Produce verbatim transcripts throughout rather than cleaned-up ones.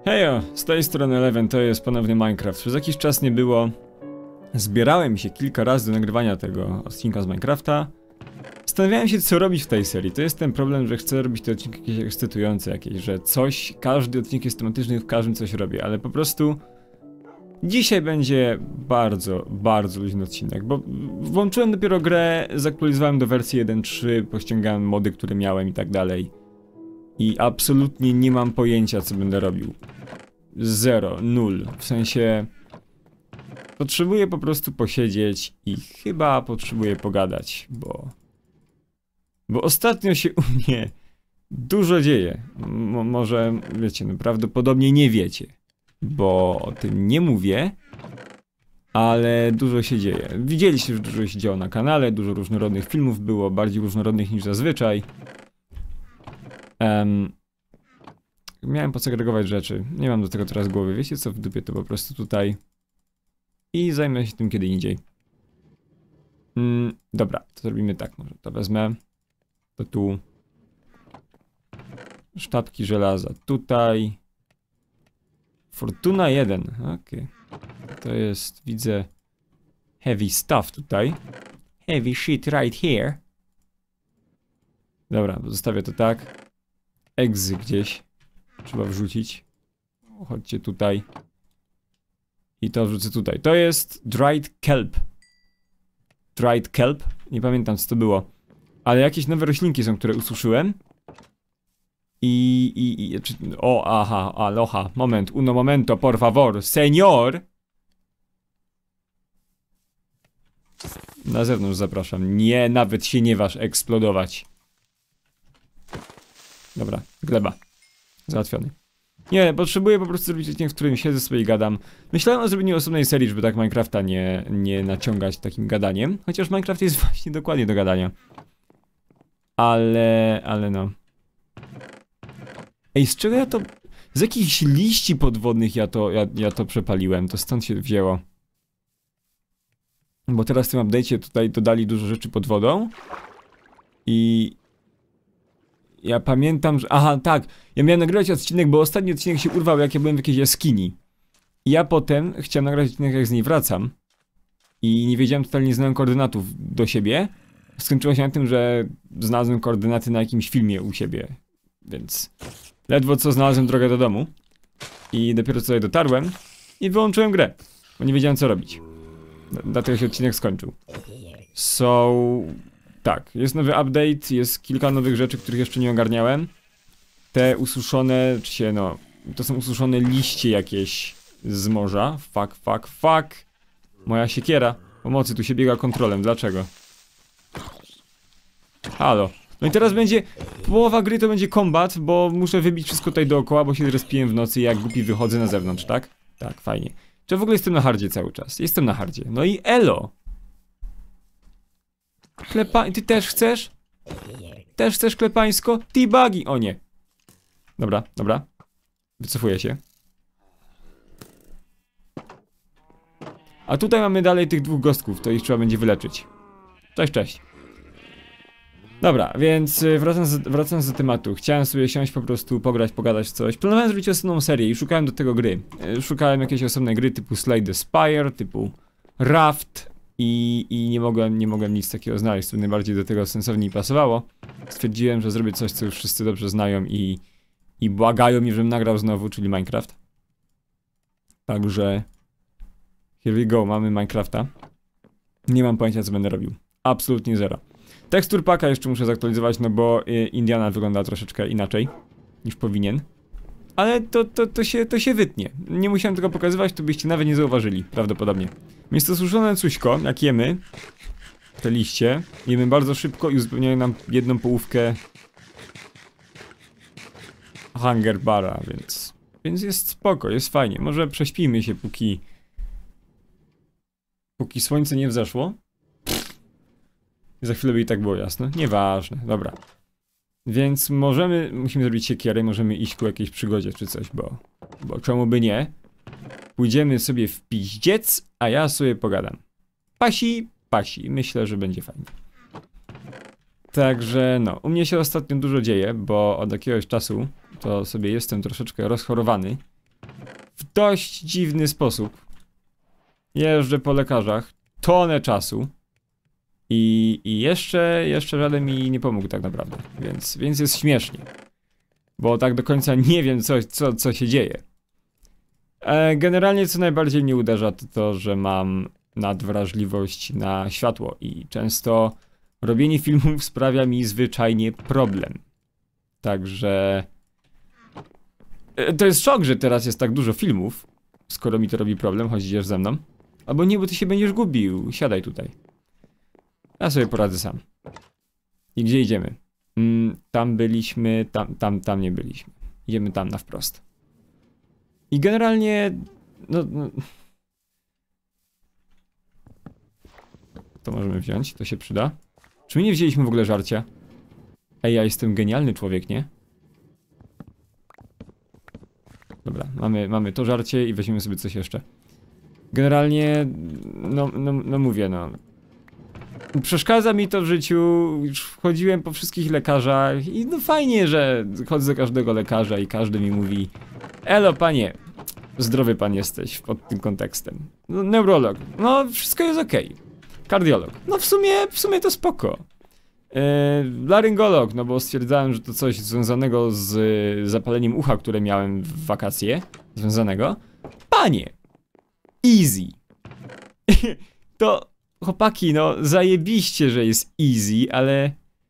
Hejo, z tej strony Eleven, to jest ponownie Minecraft. Przez jakiś czas nie było. Zbierałem się kilka razy do nagrywania tego odcinka z Minecrafta. Zastanawiałem się, co robić w tej serii. To jest ten problem, że chcę robić te odcinki jakieś ekscytujące jakieś, że coś, każdy odcinek jest tematyczny, w każdym coś robię, ale po prostu dzisiaj będzie bardzo, bardzo luźny odcinek, bo włączyłem dopiero grę, zaktualizowałem do wersji jeden trzy, pościągałem mody, które miałem i tak dalej. I absolutnie nie mam pojęcia, co będę robił. Zero, nul. W sensie... Potrzebuję po prostu posiedzieć i chyba potrzebuję pogadać, bo... Bo ostatnio się u mnie dużo dzieje. Mo może, wiecie, no prawdopodobnie nie wiecie, bo o tym nie mówię, ale dużo się dzieje. Widzieliście, że dużo się działo na kanale, dużo różnorodnych filmów było, bardziej różnorodnych niż zazwyczaj. Um, miałem posegregować rzeczy, nie mam do tego teraz głowy, wiecie co, w dupie to po prostu tutaj i zajmę się tym kiedy indziej. Mm, dobra, to zrobimy tak, może to wezmę, to tu, sztabki żelaza tutaj, Fortuna jeden, okej, okay. To jest, widzę, heavy stuff tutaj, heavy shit right here. Dobra, zostawię to tak. Egzy gdzieś trzeba wrzucić. Chodźcie tutaj. I to wrzucę tutaj. To jest dried kelp. Dried kelp? Nie pamiętam, co to było. Ale jakieś nowe roślinki są, które ususzyłem. I... i, i czy, o, aha, aloha. Moment, uno momento, por favor. Senior! Na zewnątrz zapraszam. Nie, nawet się nie waż eksplodować. Dobra, gleba. Załatwiony. Nie, potrzebuję po prostu zrobić odcinek, w którym siedzę sobie i gadam. Myślałem o zrobieniu osobnej serii, żeby tak Minecrafta nie, nie naciągać takim gadaniem. Chociaż Minecraft jest właśnie dokładnie do gadania. Ale, ale no. Ej, z czego ja to... Z jakichś liści podwodnych ja to, ja, ja to przepaliłem. To stąd się wzięło. Bo teraz w tym update'cie tutaj dodali dużo rzeczy pod wodą. I... Ja pamiętam, że... Aha, tak. Ja miałem nagrywać odcinek, bo ostatni odcinek się urwał, jak ja byłem w jakiejś jaskini. I ja potem chciałem nagrać odcinek, jak z niej wracam. I nie wiedziałem, totalnie nie znałem koordynatów do siebie. Skończyło się na tym, że znalazłem koordynaty na jakimś filmie u siebie. Więc... Ledwo co znalazłem drogę do domu. I dopiero co tutaj dotarłem. I wyłączyłem grę. Bo nie wiedziałem, co robić. Dlatego się odcinek skończył. So... Tak, jest nowy update, jest kilka nowych rzeczy, których jeszcze nie ogarniałem. Te ususzone, czy się no... To są ususzone liście jakieś z morza. Fuck, fuck, fuck. Moja siekiera. Pomocy, tu się biega kontrolem, dlaczego? Halo. No i teraz będzie... Połowa gry to będzie kombat, bo muszę wybić wszystko tutaj dookoła, bo się zrespiłem w nocy i jak głupi wychodzę na zewnątrz, tak? Tak, fajnie. Czy w ogóle jestem na hardzie cały czas? Jestem na hardzie. No i elo! Klepa... Ty też chcesz? Też chcesz klepańsko? T-bugi! O nie. Dobra, dobra. Wycofuję się. A tutaj mamy dalej tych dwóch gostków, to ich trzeba będzie wyleczyć. Cześć, cześć. Dobra, więc wracając, wracając do tematu. Chciałem sobie siąść po prostu, pograć, pogadać coś. Planowałem zrobić osobną serię i szukałem do tego gry. Szukałem jakiejś osobnej gry typu Slay the Spire, typu Raft. I, i nie mogłem, nie mogłem nic takiego znaleźć, co najbardziej do tego sensowniej pasowało. Stwierdziłem, że zrobię coś, co już wszyscy dobrze znają i, i błagają mi, żebym nagrał znowu, czyli Minecraft. Także... Here we go, mamy Minecrafta. Nie mam pojęcia, co będę robił. Absolutnie zero. Tekstur packa jeszcze muszę zaktualizować, no bo Indiana wygląda troszeczkę inaczej niż powinien. Ale to, to, to, się, to się wytnie. Nie musiałem tego pokazywać, to byście nawet nie zauważyli, prawdopodobnie. Więc to suszone cuśko, jak jemy te liście, jemy bardzo szybko i uzupełniają nam jedną połówkę hunger bara, więc... Więc jest spoko, jest fajnie. Może prześpijmy się, póki... Póki słońce nie wzeszło. Za chwilę by i tak było jasno. Nieważne, dobra. Więc możemy, musimy zrobić siekierę, możemy iść ku jakiejś przygodzie czy coś, bo... Bo czemu by nie? Pójdziemy sobie w piździec, a ja sobie pogadam. Pasi, pasi, myślę, że będzie fajnie. Także no, u mnie się ostatnio dużo dzieje, bo od jakiegoś czasu to sobie jestem troszeczkę rozchorowany. dość dziwny sposób. Jeżdżę po lekarzach tonę czasu i, i jeszcze, jeszcze żaden mi nie pomógł tak naprawdę, więc, więc jest śmiesznie. Bo tak do końca nie wiem co, co, co się dzieje. E, generalnie co najbardziej mnie uderza to to, że mam nadwrażliwość na światło i często robienie filmów sprawia mi zwyczajnie problem. Także... E, to jest szok, że teraz jest tak dużo filmów, skoro mi to robi problem, chodź idziesz ze mną. Albo nie, bo ty się będziesz gubił, siadaj tutaj. Ja sobie poradzę sam. I gdzie idziemy? Mm, tam byliśmy, tam, tam, tam nie byliśmy. Idziemy tam na wprost. I generalnie... No, no... To możemy wziąć, to się przyda. Czy my nie wzięliśmy w ogóle żarcia? Ej, ja jestem genialny człowiek, nie? Dobra, mamy, mamy to żarcie i weźmiemy sobie coś jeszcze. Generalnie, no, no, no mówię, no. Przeszkadza mi to w życiu, już chodziłem po wszystkich lekarzach i no fajnie, że chodzę do każdego lekarza i każdy mi mówi: elo panie, zdrowy pan jesteś pod tym kontekstem. No, neurolog, no wszystko jest okej. Okay. Kardiolog, no w sumie, w sumie to spoko. Yy, laryngolog, no bo stwierdzałem, że to coś związanego z zapaleniem ucha, które miałem w wakacje, związanego. Panie, easy. To, chłopaki, no zajebiście, że jest easy, ale...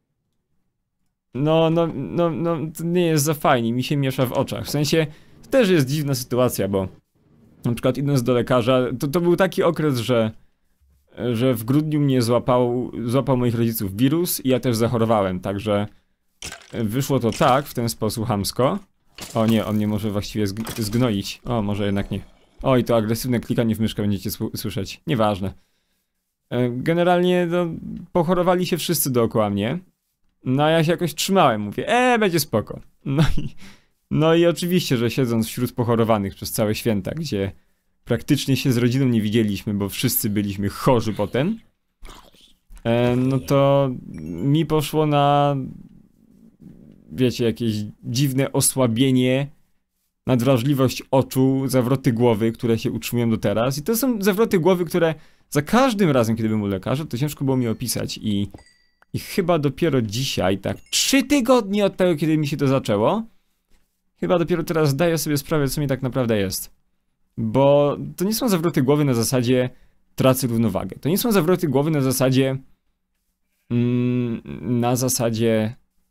No, no, no, no, to nie jest za fajnie, mi się miesza w oczach. W sensie, to też jest dziwna sytuacja, bo na przykład idąc do lekarza, to, to był taki okres, że że w grudniu mnie złapał, złapał moich rodziców wirus i ja też zachorowałem, także wyszło to tak, w ten sposób chamsko. O nie, on nie może właściwie zg zgnoić. O, może jednak nie. Oj, to agresywne klikanie w myszkę będziecie słyszeć. Nieważne. Generalnie, no, pochorowali się wszyscy dookoła mnie. No a ja się jakoś trzymałem, mówię, eee, będzie spoko. No i, no i oczywiście, że siedząc wśród pochorowanych przez całe święta, gdzie praktycznie się z rodziną nie widzieliśmy, bo wszyscy byliśmy chorzy potem, e, no to mi poszło na, wiecie, jakieś dziwne osłabienie, nadwrażliwość oczu, zawroty głowy, które się utrzymują do teraz. I to są zawroty głowy, które za każdym razem, kiedy byłem u lekarza, to ciężko było mi opisać i, i chyba dopiero dzisiaj, tak trzy tygodnie od tego, kiedy mi się to zaczęło, chyba dopiero teraz zdaję sobie sprawę, co mi tak naprawdę jest. Bo to nie są zawroty głowy na zasadzie tracę równowagę. To nie są zawroty głowy na zasadzie mm, na zasadzie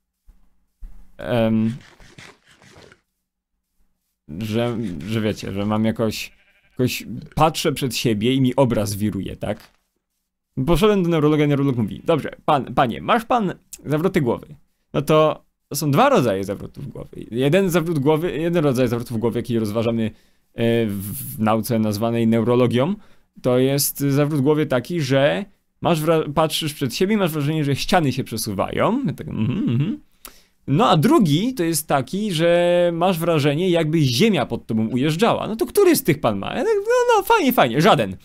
um, że, że wiecie, że mam jakoś, jakoś patrzę przed siebie i mi obraz wiruje, tak? Poszedłem do neurologa, neurolog mówi: dobrze, pan, panie, masz pan zawroty głowy. No to, to są dwa rodzaje zawrotów głowy. Jeden zawrót głowy, jeden rodzaj zawrotów głowy, jaki rozważamy w nauce nazwanej neurologią, to jest zawrót głowy taki, że masz patrzysz przed siebie i masz wrażenie, że ściany się przesuwają. Tak, mm -hmm. No a drugi to jest taki, że masz wrażenie, jakby ziemia pod tobą ujeżdżała. No to który z tych pan ma? No, no fajnie, fajnie, żaden.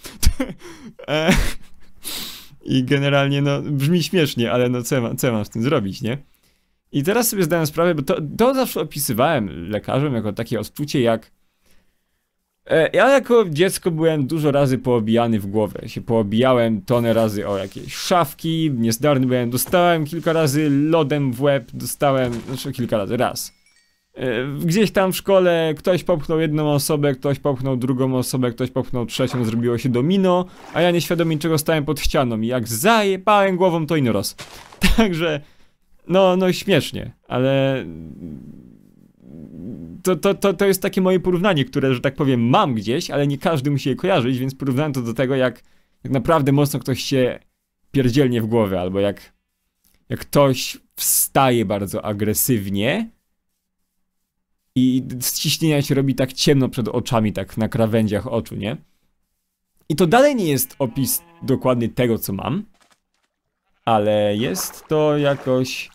I generalnie no brzmi śmiesznie, ale no co, co mam z tym zrobić, nie? I teraz sobie zdałem sprawę, bo to, to zawsze opisywałem lekarzom jako takie odczucie, jak ja jako dziecko byłem dużo razy poobijany w głowę. Się poobijałem tonę razy o jakieś szafki, niezdarny byłem, dostałem kilka razy lodem w łeb, dostałem, znaczy kilka razy, raz. Gdzieś tam w szkole ktoś popchnął jedną osobę, ktoś popchnął drugą osobę, ktoś popchnął trzecią, zrobiło się domino, a ja nieświadomie czego stałem pod ścianą i jak zajebałem głową, to inoros. Także, no, no śmiesznie, ale... To, to, to, to jest takie moje porównanie, które, że tak powiem, mam gdzieś, ale nie każdy musi je kojarzyć, więc porównałem to do tego, jak, jak naprawdę mocno ktoś się pierdzielnie w głowę, albo jak, jak ktoś wstaje bardzo agresywnie i z ciśnienia się robi tak ciemno przed oczami, tak na krawędziach oczu, nie? I to dalej nie jest opis dokładny tego, co mam, ale jest to jakoś...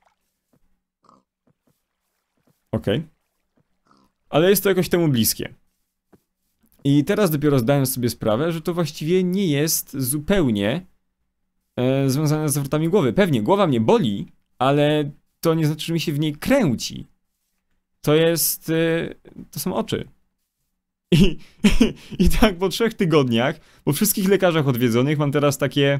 Okej. Okay. Ale jest to jakoś temu bliskie. I teraz dopiero zdałem sobie sprawę, że to właściwie nie jest zupełnie e, związane z zawrotami głowy. Pewnie, głowa mnie boli, ale to nie znaczy, że mi się w niej kręci. To jest... E, to są oczy. I, i, I tak po trzech tygodniach, po wszystkich lekarzach odwiedzonych mam teraz takie...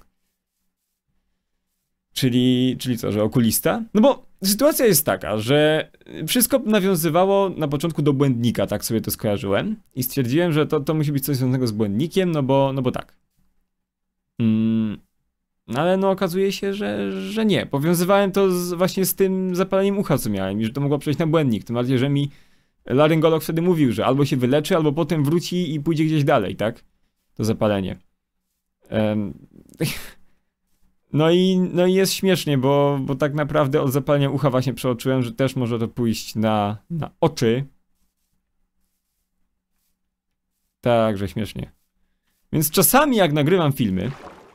Czyli, czyli co, że okulista? No bo sytuacja jest taka, że wszystko nawiązywało na początku do błędnika, tak sobie to skojarzyłem. I stwierdziłem, że to, to musi być coś związanego z błędnikiem, no bo, no bo tak. Mm, ale no okazuje się, że, że nie. Powiązywałem to z, właśnie z tym zapaleniem ucha, co miałem i że to mogło przejść na błędnik. Tym bardziej, że mi laryngolog wtedy mówił, że albo się wyleczy, albo potem wróci i pójdzie gdzieś dalej, tak? To zapalenie. Um, no, i, no i jest śmiesznie, bo, bo tak naprawdę od zapalenia ucha właśnie przeoczyłem, że też może to pójść na, na oczy. Także śmiesznie. Więc czasami jak nagrywam filmy,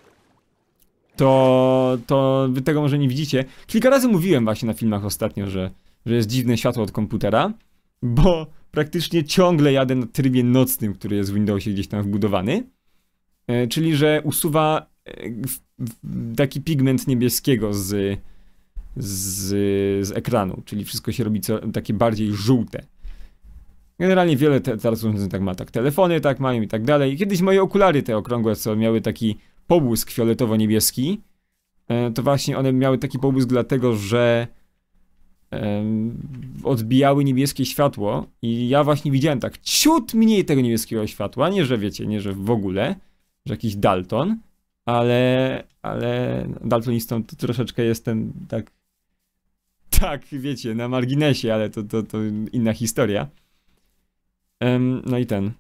to, to wy tego może nie widzicie. Kilka razy mówiłem właśnie na filmach ostatnio, że, że jest dziwne światło od komputera, bo praktycznie ciągle jadę na trybie nocnym, który jest w Windowsie gdzieś tam wbudowany. E, czyli, że usuwa e, w, w, taki pigment niebieskiego z, z, z ekranu, czyli wszystko się robi co, takie bardziej żółte. Generalnie wiele te, teraz urządzeń tak ma, tak telefony tak mają i tak dalej. Kiedyś moje okulary te okrągłe, co miały taki pobłysk fioletowo-niebieski, e, to właśnie one miały taki pobłysk dlatego, że e, odbijały niebieskie światło i ja właśnie widziałem tak ciut mniej tego niebieskiego światła, nie że wiecie, nie że w ogóle, że jakiś Dalton, ale, ale daltonistą to troszeczkę jestem tak, tak wiecie, na marginesie, ale to, to, to inna historia. Um, no i ten.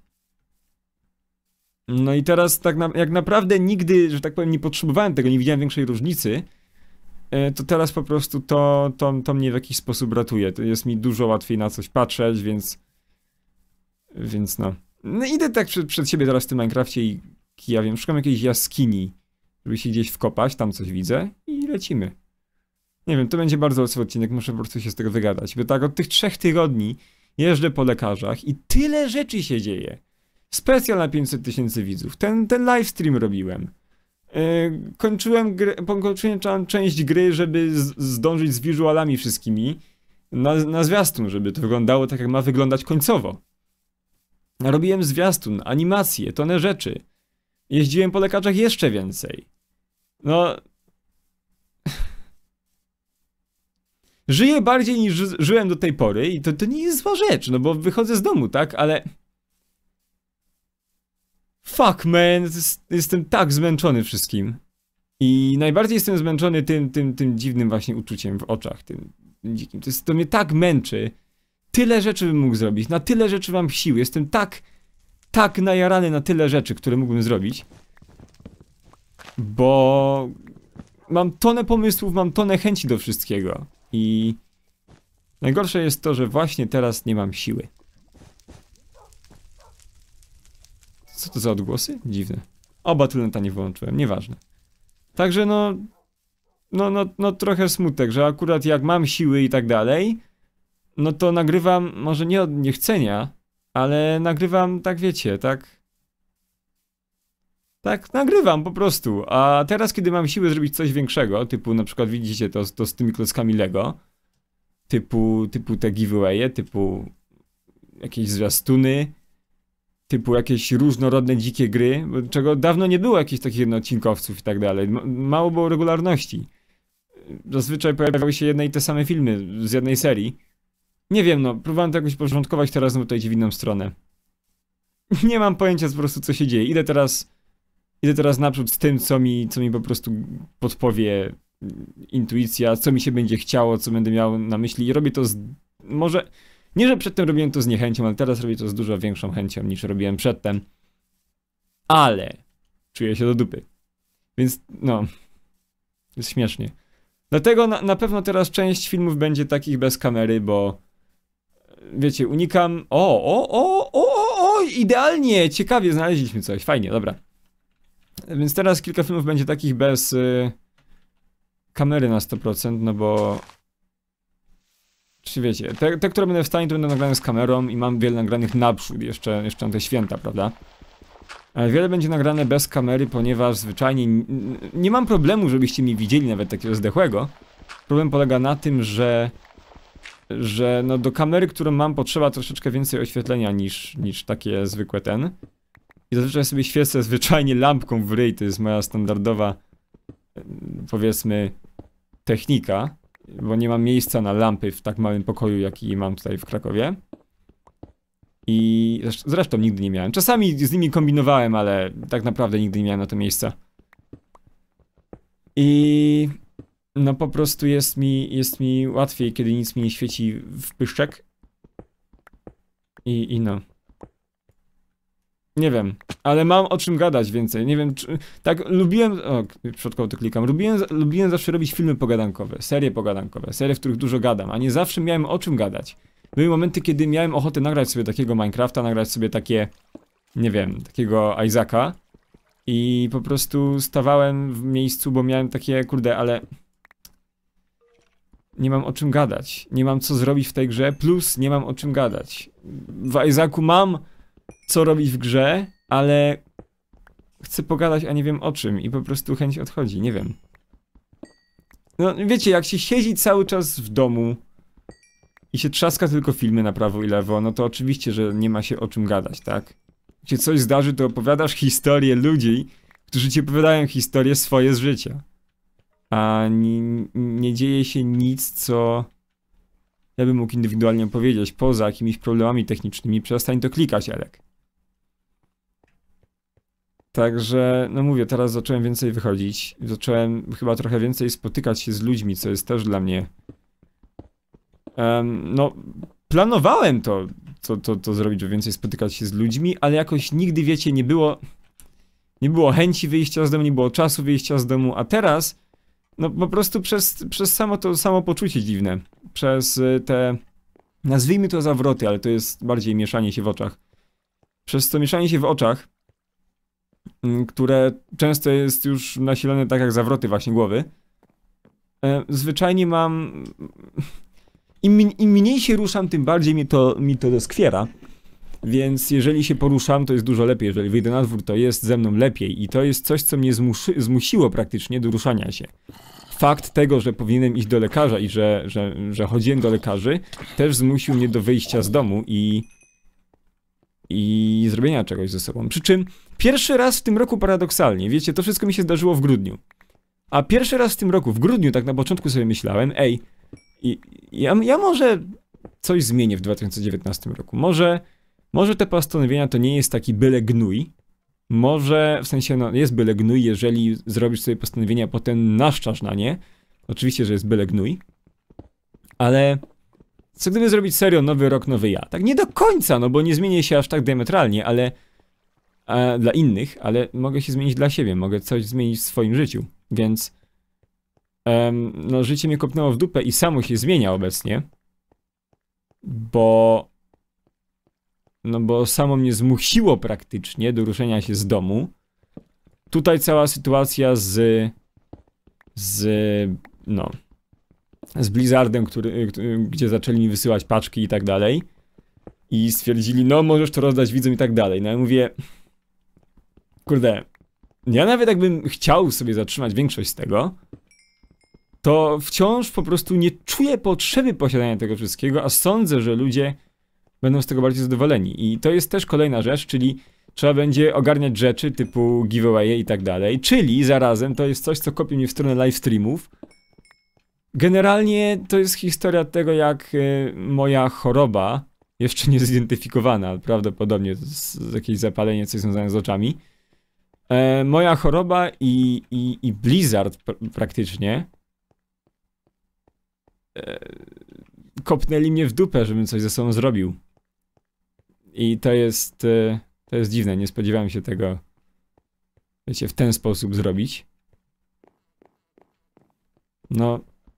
No i teraz tak na, jak naprawdę nigdy, że tak powiem, nie potrzebowałem tego, nie widziałem większej różnicy, to teraz po prostu to, to, to mnie w jakiś sposób ratuje. To jest mi dużo łatwiej na coś patrzeć, więc... Więc no. No idę tak przed, przed siebie teraz w tym Minecrafcie i ja wiem, szukam jakiejś jaskini, żeby się gdzieś wkopać, tam coś widzę i lecimy. Nie wiem, to będzie bardzo łatwy odcinek, muszę po prostu się z tego wygadać, bo tak od tych trzech tygodni jeżdżę po lekarzach i tyle rzeczy się dzieje. Specjal na pięćset tysięcy widzów. Ten, ten livestream robiłem. Yy, kończyłem, gry, kończyłem część gry, żeby z, zdążyć z wizualami wszystkimi na, na zwiastun, żeby to wyglądało tak, jak ma wyglądać końcowo. Robiłem zwiastun, animacje, tonę rzeczy. Jeździłem po lekarzach jeszcze więcej. No... Żyję bardziej niż ży żyłem do tej pory i to, to nie jest zła rzecz, no bo wychodzę z domu, tak? Ale... Fuck, man, jestem tak zmęczony wszystkim. I najbardziej jestem zmęczony tym, tym, tym dziwnym właśnie uczuciem w oczach, tym dzikim. To, jest, to mnie tak męczy. Tyle rzeczy bym mógł zrobić, na tyle rzeczy mam sił. Jestem tak, tak najarany na tyle rzeczy, które mógłbym zrobić. Bo... Mam tonę pomysłów, mam tonę chęci do wszystkiego. I... Najgorsze jest to, że właśnie teraz nie mam siły. Co to za odgłosy? Dziwne. O, Battle.neta nie wyłączyłem, nieważne. Także no, no, no, no trochę smutek, że akurat jak mam siły i tak dalej, no to nagrywam, może nie od niechcenia, ale nagrywam, tak wiecie, tak... Tak, nagrywam po prostu, a teraz kiedy mam siłę zrobić coś większego, typu na przykład widzicie to, to z tymi klockami Lego, typu, typu te giveawaye, typu jakieś zwiastuny, typu jakieś różnorodne dzikie gry, czego dawno nie było jakichś takich jednoodcinkowców i tak dalej. Mało było regularności. Zazwyczaj pojawiały się jedne i te same filmy z jednej serii. Nie wiem, no, próbowałem to jakoś porządkować, teraz znowu to idzie w inną stronę. Nie mam pojęcia po prostu, co się dzieje. Idę teraz, idę teraz naprzód z tym, co mi, co mi po prostu podpowie intuicja, co mi się będzie chciało, co będę miał na myśli i robię to z... może... Nie, że przedtem robiłem to z niechęcią, ale teraz robię to z dużo większą chęcią niż robiłem przedtem. Ale czuję się do dupy. Więc no, jest śmiesznie. Dlatego na, na pewno teraz część filmów będzie takich bez kamery, bo wiecie, unikam... O, o, o, o, o, o, idealnie, ciekawie znaleźliśmy coś, fajnie, dobra. Więc teraz kilka filmów będzie takich bez y, kamery na sto procent, no bo... Czy wiecie, te, te, które będę w stanie, to będę nagrane z kamerą i mam wiele nagranych naprzód, jeszcze, jeszcze na te święta, prawda? Ale wiele będzie nagrane bez kamery, ponieważ zwyczajnie nie mam problemu, żebyście mi widzieli nawet takiego zdechłego. Problem polega na tym, że że no do kamery, którą mam, potrzeba troszeczkę więcej oświetlenia niż, niż takie zwykłe ten. I zazwyczaj sobie świecę zwyczajnie lampką w ryj, to jest moja standardowa, powiedzmy, technika, bo nie mam miejsca na lampy w tak małym pokoju, jaki mam tutaj w Krakowie. I zresztą nigdy nie miałem. Czasami z nimi kombinowałem, ale tak naprawdę nigdy nie miałem na to miejsca. I no po prostu jest mi, jest mi łatwiej, kiedy nic mi nie świeci w pyszczek. I, i no. Nie wiem, ale mam o czym gadać więcej. Nie wiem, czy... Tak, lubiłem... O, przodkowo to klikam. Lubiłem, lubiłem zawsze robić filmy pogadankowe, serie pogadankowe, serie, w których dużo gadam, a nie zawsze miałem o czym gadać. Były momenty, kiedy miałem ochotę nagrać sobie takiego Minecrafta, nagrać sobie takie... Nie wiem, takiego Isaaca. I po prostu stawałem w miejscu, bo miałem takie, kurde, ale... Nie mam o czym gadać. Nie mam co zrobić w tej grze, plus nie mam o czym gadać. W Isaacu mam co robić w grze, ale chcę pogadać, a nie wiem o czym i po prostu chęć odchodzi, nie wiem. No wiecie, jak się siedzi cały czas w domu i się trzaska tylko filmy na prawo i lewo, no to oczywiście, że nie ma się o czym gadać, tak? Jak się coś zdarzy, to opowiadasz historię ludzi, którzy ci opowiadają historie swoje z życia. A nie, nie dzieje się nic, co ja bym mógł indywidualnie opowiedzieć, poza jakimiś problemami technicznymi. Przestań to klikać, Elek. Także, no mówię, teraz zacząłem więcej wychodzić. Zacząłem chyba trochę więcej spotykać się z ludźmi, co jest też dla mnie... Um, no, planowałem to, to, to, to zrobić, żeby więcej spotykać się z ludźmi, ale jakoś nigdy, wiecie, nie było... Nie było chęci wyjścia z domu, nie było czasu wyjścia z domu, a teraz... No po prostu przez, przez samo to samopoczucie dziwne. Przez te... Nazwijmy to zawroty, ale to jest bardziej mieszanie się w oczach. Przez to mieszanie się w oczach, które często jest już nasilone tak jak zawroty właśnie głowy, zwyczajnie mam... Im, im mniej się ruszam, tym bardziej mi to, mi to doskwiera. Więc jeżeli się poruszam, to jest dużo lepiej. Jeżeli wyjdę na dwór, to jest ze mną lepiej. I to jest coś, co mnie zmuszy, zmusiło praktycznie do ruszania się. Fakt tego, że powinienem iść do lekarza i że, że, że chodziłem do lekarzy, też zmusił mnie do wyjścia z domu i... i zrobienia czegoś ze sobą. Przy czym pierwszy raz w tym roku paradoksalnie, wiecie, to wszystko mi się zdarzyło w grudniu. A pierwszy raz w tym roku, w grudniu tak na początku sobie myślałem, ej, i, ja, ja może coś zmienię w dwa tysiące dziewiętnastym roku. Może, może te postanowienia to nie jest taki byle gnój. Może, w sensie, no, jest byle gnój, jeżeli zrobisz sobie postanowienia, potem naszczasz na nie. Oczywiście, że jest byle gnój. Ale co gdyby zrobić serio nowy rok, nowy ja? Tak nie do końca, no bo nie zmienię się aż tak diametralnie, ale... A, dla innych, ale mogę się zmienić dla siebie, mogę coś zmienić w swoim życiu. Więc... Um, no, życie mnie kopnęło w dupę i samo się zmienia obecnie. Bo... No bo samo mnie zmusiło praktycznie do ruszenia się z domu. Tutaj cała sytuacja z... Z... No... Z Blizzardem, który, gdzie zaczęli mi wysyłać paczki i tak dalej. I stwierdzili, no możesz to rozdać widzom i tak dalej. No ja mówię... Kurde... Ja nawet jakbym chciał sobie zatrzymać większość z tego, to wciąż po prostu nie czuję potrzeby posiadania tego wszystkiego, a sądzę, że ludzie będą z tego bardziej zadowoleni. I to jest też kolejna rzecz, czyli trzeba będzie ogarniać rzeczy typu giveawaye i tak dalej, czyli zarazem to jest coś, co kopie mnie w stronę live streamów. Generalnie to jest historia tego, jak y, moja choroba, jeszcze nie zidentyfikowana, prawdopodobnie to jest jakieś zapalenie, coś związane z oczami. E, moja choroba i, i, i Blizzard pr praktycznie e, kopnęli mnie w dupę, żebym coś ze sobą zrobił. I to jest, e, to jest dziwne, nie spodziewałem się tego, wiecie, w ten sposób zrobić. No,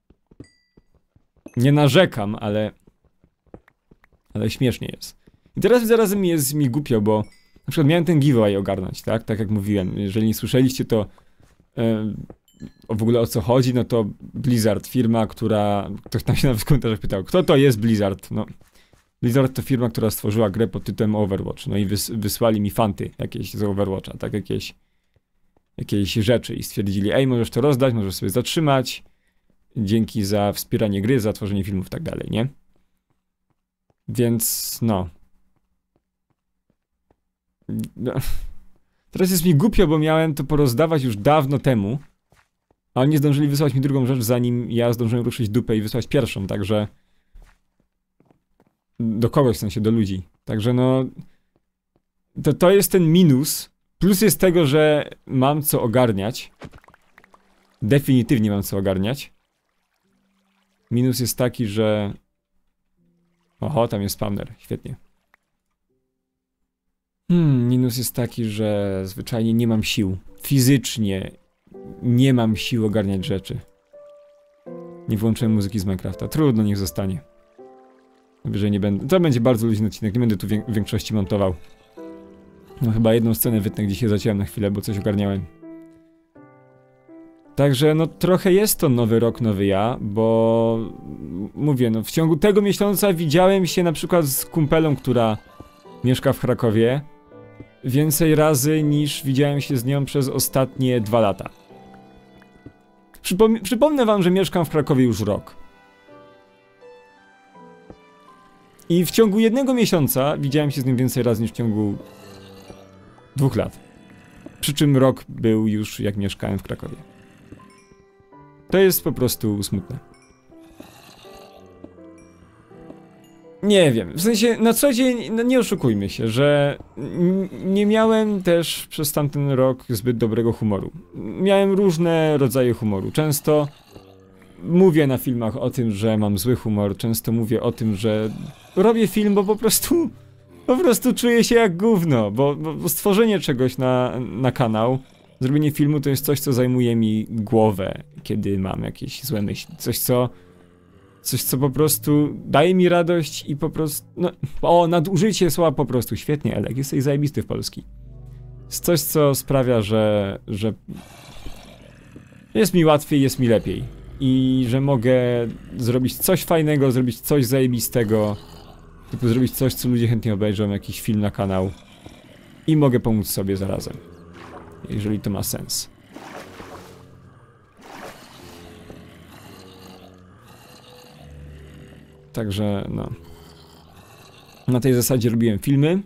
nie narzekam, ale, ale śmiesznie jest. I teraz zarazem jest mi głupio, bo na przykład miałem ten giveaway ogarnąć, tak? Tak jak mówiłem. Jeżeli nie słyszeliście, to yy, w ogóle o co chodzi, no to Blizzard, firma, która... Ktoś tam się nawet w komentarzach pytał, kto to jest Blizzard? No, Blizzard to firma, która stworzyła grę pod tytułem Overwatch. No i wys wysłali mi fanty jakieś z Overwatcha, tak? Jakieś, jakieś rzeczy i stwierdzili, ej, możesz to rozdać, możesz sobie zatrzymać. Dzięki za wspieranie gry, za tworzenie filmów i tak dalej, nie? Więc no. no. Teraz jest mi głupio, bo miałem to porozdawać już dawno temu, a oni nie zdążyli wysłać mi drugą rzecz, zanim ja zdążyłem ruszyć dupę i wysłać pierwszą, także... Do kogoś, w sensie do ludzi. Także no... To, to jest ten minus. Plus jest tego, że mam co ogarniać. Definitywnie mam co ogarniać. Minus jest taki, że... Oho, tam jest spawner. Świetnie. Hmm, minus jest taki, że zwyczajnie nie mam sił. Fizycznie nie mam sił ogarniać rzeczy. Nie włączyłem muzyki z Minecrafta. Trudno, niech zostanie. Wyżej nie będę... To będzie bardzo luźny odcinek, nie będę tu w większości montował. No chyba jedną scenę wytnę, gdzie się zaciąłem na chwilę, bo coś ogarniałem. Także no trochę jest to nowy rok, nowy ja, bo... Mówię, no w ciągu tego miesiąca widziałem się na przykład z kumpelą, która mieszka w Krakowie. Więcej razy niż widziałem się z nią przez ostatnie dwa lata. Przypom przypomnę wam, że mieszkam w Krakowie już rok. I w ciągu jednego miesiąca widziałem się z nim więcej razy niż w ciągu dwóch lat. Przy czym rok był już jak mieszkałem w Krakowie. To jest po prostu smutne. Nie wiem, w sensie na co dzień, no nie oszukujmy się, że nie miałem też przez tamten rok zbyt dobrego humoru. Miałem różne rodzaje humoru. Często mówię na filmach o tym, że mam zły humor, często mówię o tym, że robię film, bo po prostu po prostu czuję się jak gówno, bo, bo stworzenie czegoś na, na kanał, zrobienie filmu to jest coś, co zajmuje mi głowę, kiedy mam jakieś złe myśli, coś co coś co po prostu daje mi radość i po prostu, no, o, nadużycie słowa po prostu, świetnie Elek, jesteś zajebisty w Polski. Jest coś, co sprawia, że, że jest mi łatwiej, jest mi lepiej. I że mogę zrobić coś fajnego, zrobić coś zajebistego, typu zrobić coś, co ludzie chętnie obejrzą, jakiś film na kanał i mogę pomóc sobie zarazem, jeżeli to ma sens. Także no, na tej zasadzie robiłem filmy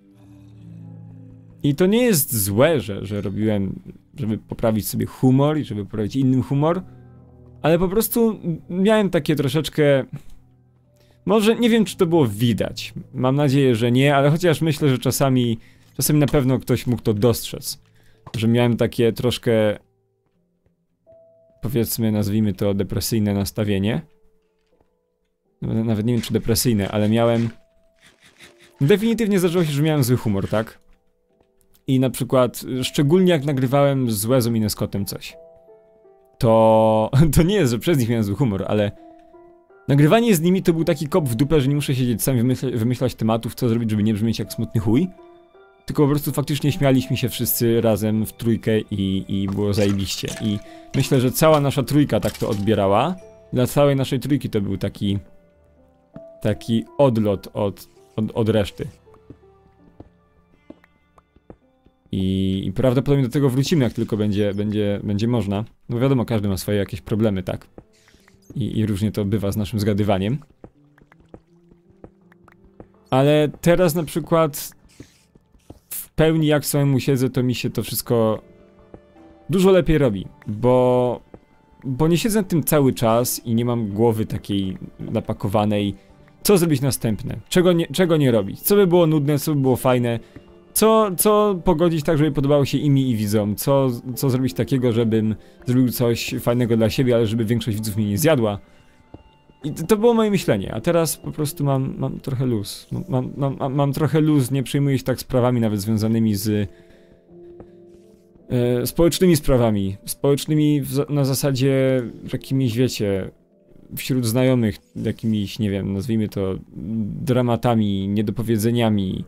i to nie jest złe, że, że robiłem, żeby poprawić sobie humor i żeby poprawić innym humor. Ale po prostu miałem takie troszeczkę... Może nie wiem, czy to było widać. Mam nadzieję, że nie, ale chociaż myślę, że czasami... Czasami na pewno ktoś mógł to dostrzec. Że miałem takie troszkę... Powiedzmy, nazwijmy to depresyjne nastawienie. Nawet nie wiem, czy depresyjne, ale miałem... Definitywnie zdarzyło się, że miałem zły humor, tak? I na przykład, szczególnie jak nagrywałem z Łezą i Neskottem coś. To... to nie jest, że przez nich miałem zły humor, ale... Nagrywanie z nimi to był taki kop w dupę, że nie muszę siedzieć sam wymyślać, wymyślać tematów, co zrobić, żeby nie brzmieć jak smutny chuj. Tylko po prostu faktycznie śmialiśmy się wszyscy razem w trójkę i, i było zajebiście. I myślę, że cała nasza trójka tak to odbierała. Dla całej naszej trójki to był taki... Taki odlot od, od, od reszty. I, I prawdopodobnie do tego wrócimy, jak tylko będzie, będzie, będzie można. No wiadomo, każdy ma swoje jakieś problemy, tak? I, I różnie to bywa z naszym zgadywaniem. Ale teraz na przykład w pełni jak samemu siedzę, to mi się to wszystko dużo lepiej robi, bo, bo nie siedzę nad tym cały czas i nie mam głowy takiej napakowanej. Co zrobić następne? Czego nie, czego nie robić? Co by było nudne, co by było fajne? Co, co pogodzić tak, żeby podobało się im i widzom? Co, co zrobić takiego, żebym zrobił coś fajnego dla siebie, ale żeby większość widzów mnie nie zjadła? I to, to było moje myślenie, a teraz po prostu mam, mam trochę luz. Mam, mam, mam, mam trochę luz, nie przejmuję się tak sprawami nawet związanymi z... E, społecznymi sprawami. Społecznymi w, na zasadzie jakimiś, wiecie... Wśród znajomych jakimiś, nie wiem, nazwijmy to dramatami, niedopowiedzeniami.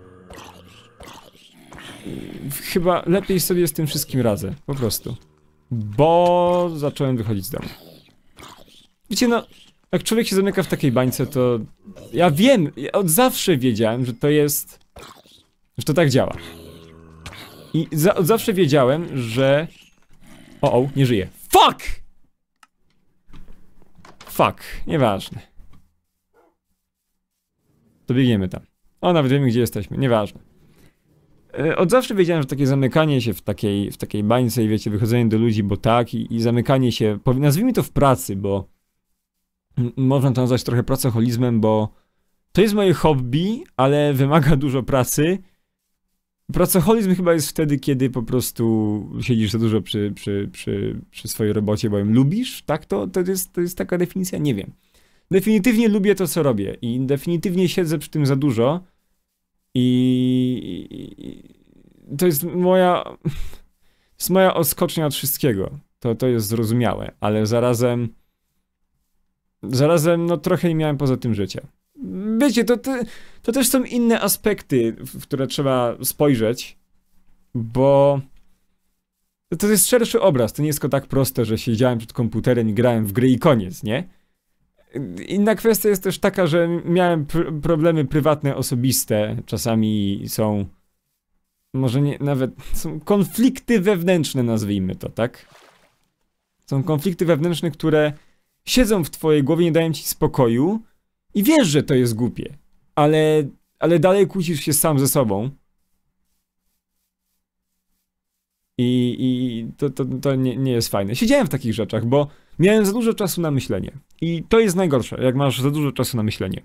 Chyba lepiej sobie z tym wszystkim radzę, po prostu. Bo zacząłem wychodzić z domu. Wiecie, no, jak człowiek się zamyka w takiej bańce, to... Ja wiem, ja od zawsze wiedziałem, że to jest... że to tak działa. I za, od zawsze wiedziałem, że... O, o, nie żyje. Fuck! Fuck, nieważne. To biegniemy tam. O, nawet wiemy, gdzie jesteśmy, nieważne. Yy, od zawsze wiedziałem, że takie zamykanie się w takiej, w takiej bańce i wiecie, wychodzenie do ludzi, bo tak, i, i zamykanie się, nazwijmy to w pracy, bo można to nazwać trochę pracoholizmem, bo to jest moje hobby, ale wymaga dużo pracy. Pracoholizm chyba jest wtedy, kiedy po prostu siedzisz za dużo przy, przy, przy, przy swojej robocie, bo ją lubisz, tak? To, to, jest, to jest taka definicja? Nie wiem. Definitywnie lubię to, co robię i definitywnie siedzę przy tym za dużo i, i to jest moja to jest moja odskocznia od wszystkiego. To, to jest zrozumiałe, ale zarazem zarazem no trochę nie miałem poza tym życia. Wiecie, to, to, to też są inne aspekty, w które trzeba spojrzeć, bo to jest szerszy obraz, to nie jest tylko tak proste, że siedziałem przed komputerem i grałem w gry i koniec, nie? Inna kwestia jest też taka, że miałem pr problemy prywatne, osobiste, czasami są, może nie, nawet są konflikty wewnętrzne, nazwijmy to, tak? Są konflikty wewnętrzne, które siedzą w twojej głowie, nie dają ci spokoju i wiesz, że to jest głupie, ale, ale dalej kłócisz się sam ze sobą. I, i to, to, to nie, nie jest fajne. Siedziałem w takich rzeczach, bo miałem za dużo czasu na myślenie. I to jest najgorsze, jak masz za dużo czasu na myślenie.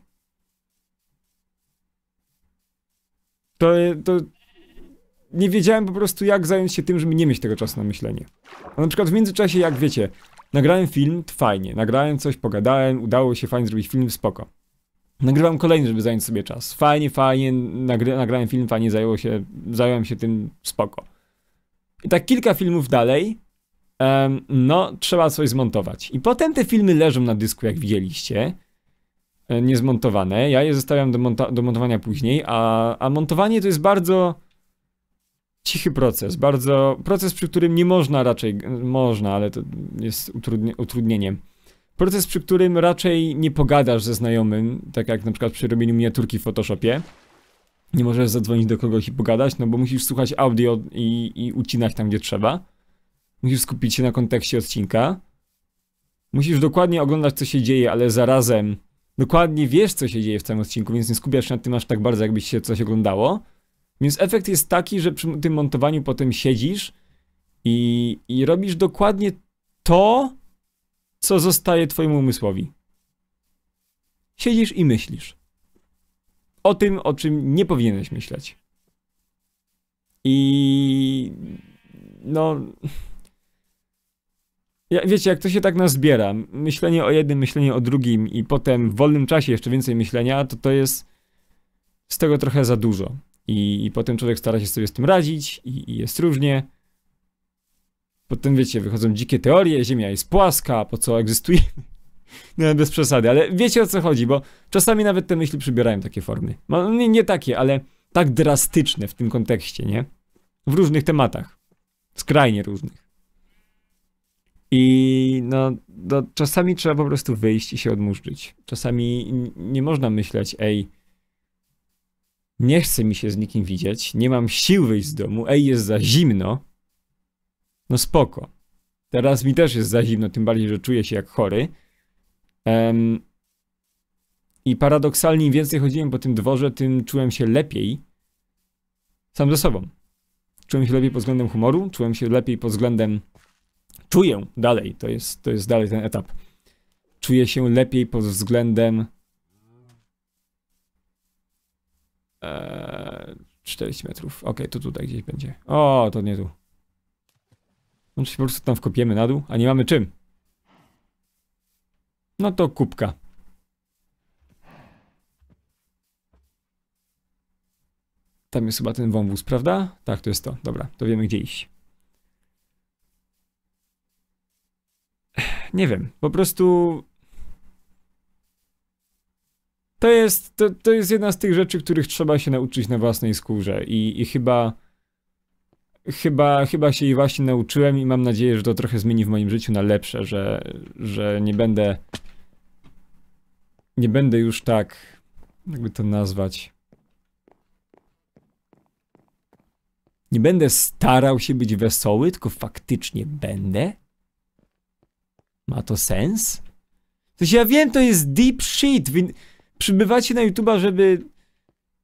To, to nie wiedziałem po prostu, jak zająć się tym, żeby nie mieć tego czasu na myślenie. A na przykład w międzyczasie, jak wiecie, nagrałem film, to fajnie. Nagrałem coś, pogadałem, udało się fajnie zrobić film, spoko. Nagrywam kolejny, żeby zająć sobie czas. Fajnie, fajnie, nagry nagrałem film, fajnie, zajęło się, zająłem się tym, spoko. I tak kilka filmów dalej, um, no, trzeba coś zmontować. I potem te filmy leżą na dysku, jak widzieliście, e, niezmontowane. Ja je zostawiam do, monta do montowania później, a, a montowanie to jest bardzo cichy proces, bardzo proces, przy którym nie można raczej, można, ale to jest utrudni utrudnieniem. Proces, przy którym raczej nie pogadasz ze znajomym, tak jak na przykład przy robieniu miniaturki w Photoshopie. Nie możesz zadzwonić do kogoś i pogadać, no bo musisz słuchać audio i, i ucinać tam, gdzie trzeba. Musisz skupić się na kontekście odcinka. Musisz dokładnie oglądać, co się dzieje, ale zarazem dokładnie wiesz, co się dzieje w całym odcinku, więc nie skupiasz się nad tym aż tak bardzo, jakbyś się coś oglądało. Więc efekt jest taki, że przy tym montowaniu potem siedzisz i, i robisz dokładnie to, co zostaje twojemu umysłowi. Siedzisz i myślisz. O tym, o czym nie powinieneś myśleć. I no... Ja, wiecie, jak to się tak nazbiera, myślenie o jednym, myślenie o drugim i potem w wolnym czasie jeszcze więcej myślenia, to to jest z tego trochę za dużo. I, i potem człowiek stara się sobie z tym radzić i, i jest różnie. Potem, wiecie, wychodzą dzikie teorie, Ziemia jest płaska, po co egzystuje? No, bez przesady, ale wiecie, o co chodzi, bo czasami nawet te myśli przybierają takie formy. No, nie, nie takie, ale tak drastyczne w tym kontekście, nie? W różnych tematach. Skrajnie różnych. I no, no, czasami trzeba po prostu wyjść i się odmurzyć. Czasami nie można myśleć, ej, nie chce mi się z nikim widzieć, nie mam sił wyjść z domu, ej, jest za zimno. No spoko. Teraz mi też jest za zimno, tym bardziej, że czuję się jak chory. Um, I paradoksalnie im więcej chodziłem po tym dworze, tym czułem się lepiej sam ze sobą. Czułem się lepiej pod względem humoru, czułem się lepiej pod względem... Czuję dalej, to jest, to jest dalej ten etap. Czuję się lepiej pod względem... Eee, czterdzieści metrów. Okej, okay, to tutaj gdzieś będzie. O, to nie tu. No, się po prostu tam wkopiemy na dół, a nie mamy czym. No to kubka. Tam jest chyba ten wąwóz, prawda? Tak, to jest to. Dobra, to wiemy, gdzie iść. Nie wiem, po prostu... To jest, to, to jest jedna z tych rzeczy, których trzeba się nauczyć na własnej skórze i, i chyba... Chyba, chyba się jej właśnie nauczyłem i mam nadzieję, że to trochę zmieni w moim życiu na lepsze, że, że nie będę... Nie będę już tak... Jakby to nazwać... Nie będę starał się być wesoły, tylko faktycznie będę? Ma to sens? To się ja wiem, to jest deep shit. Wy przybywacie na YouTube'a, żeby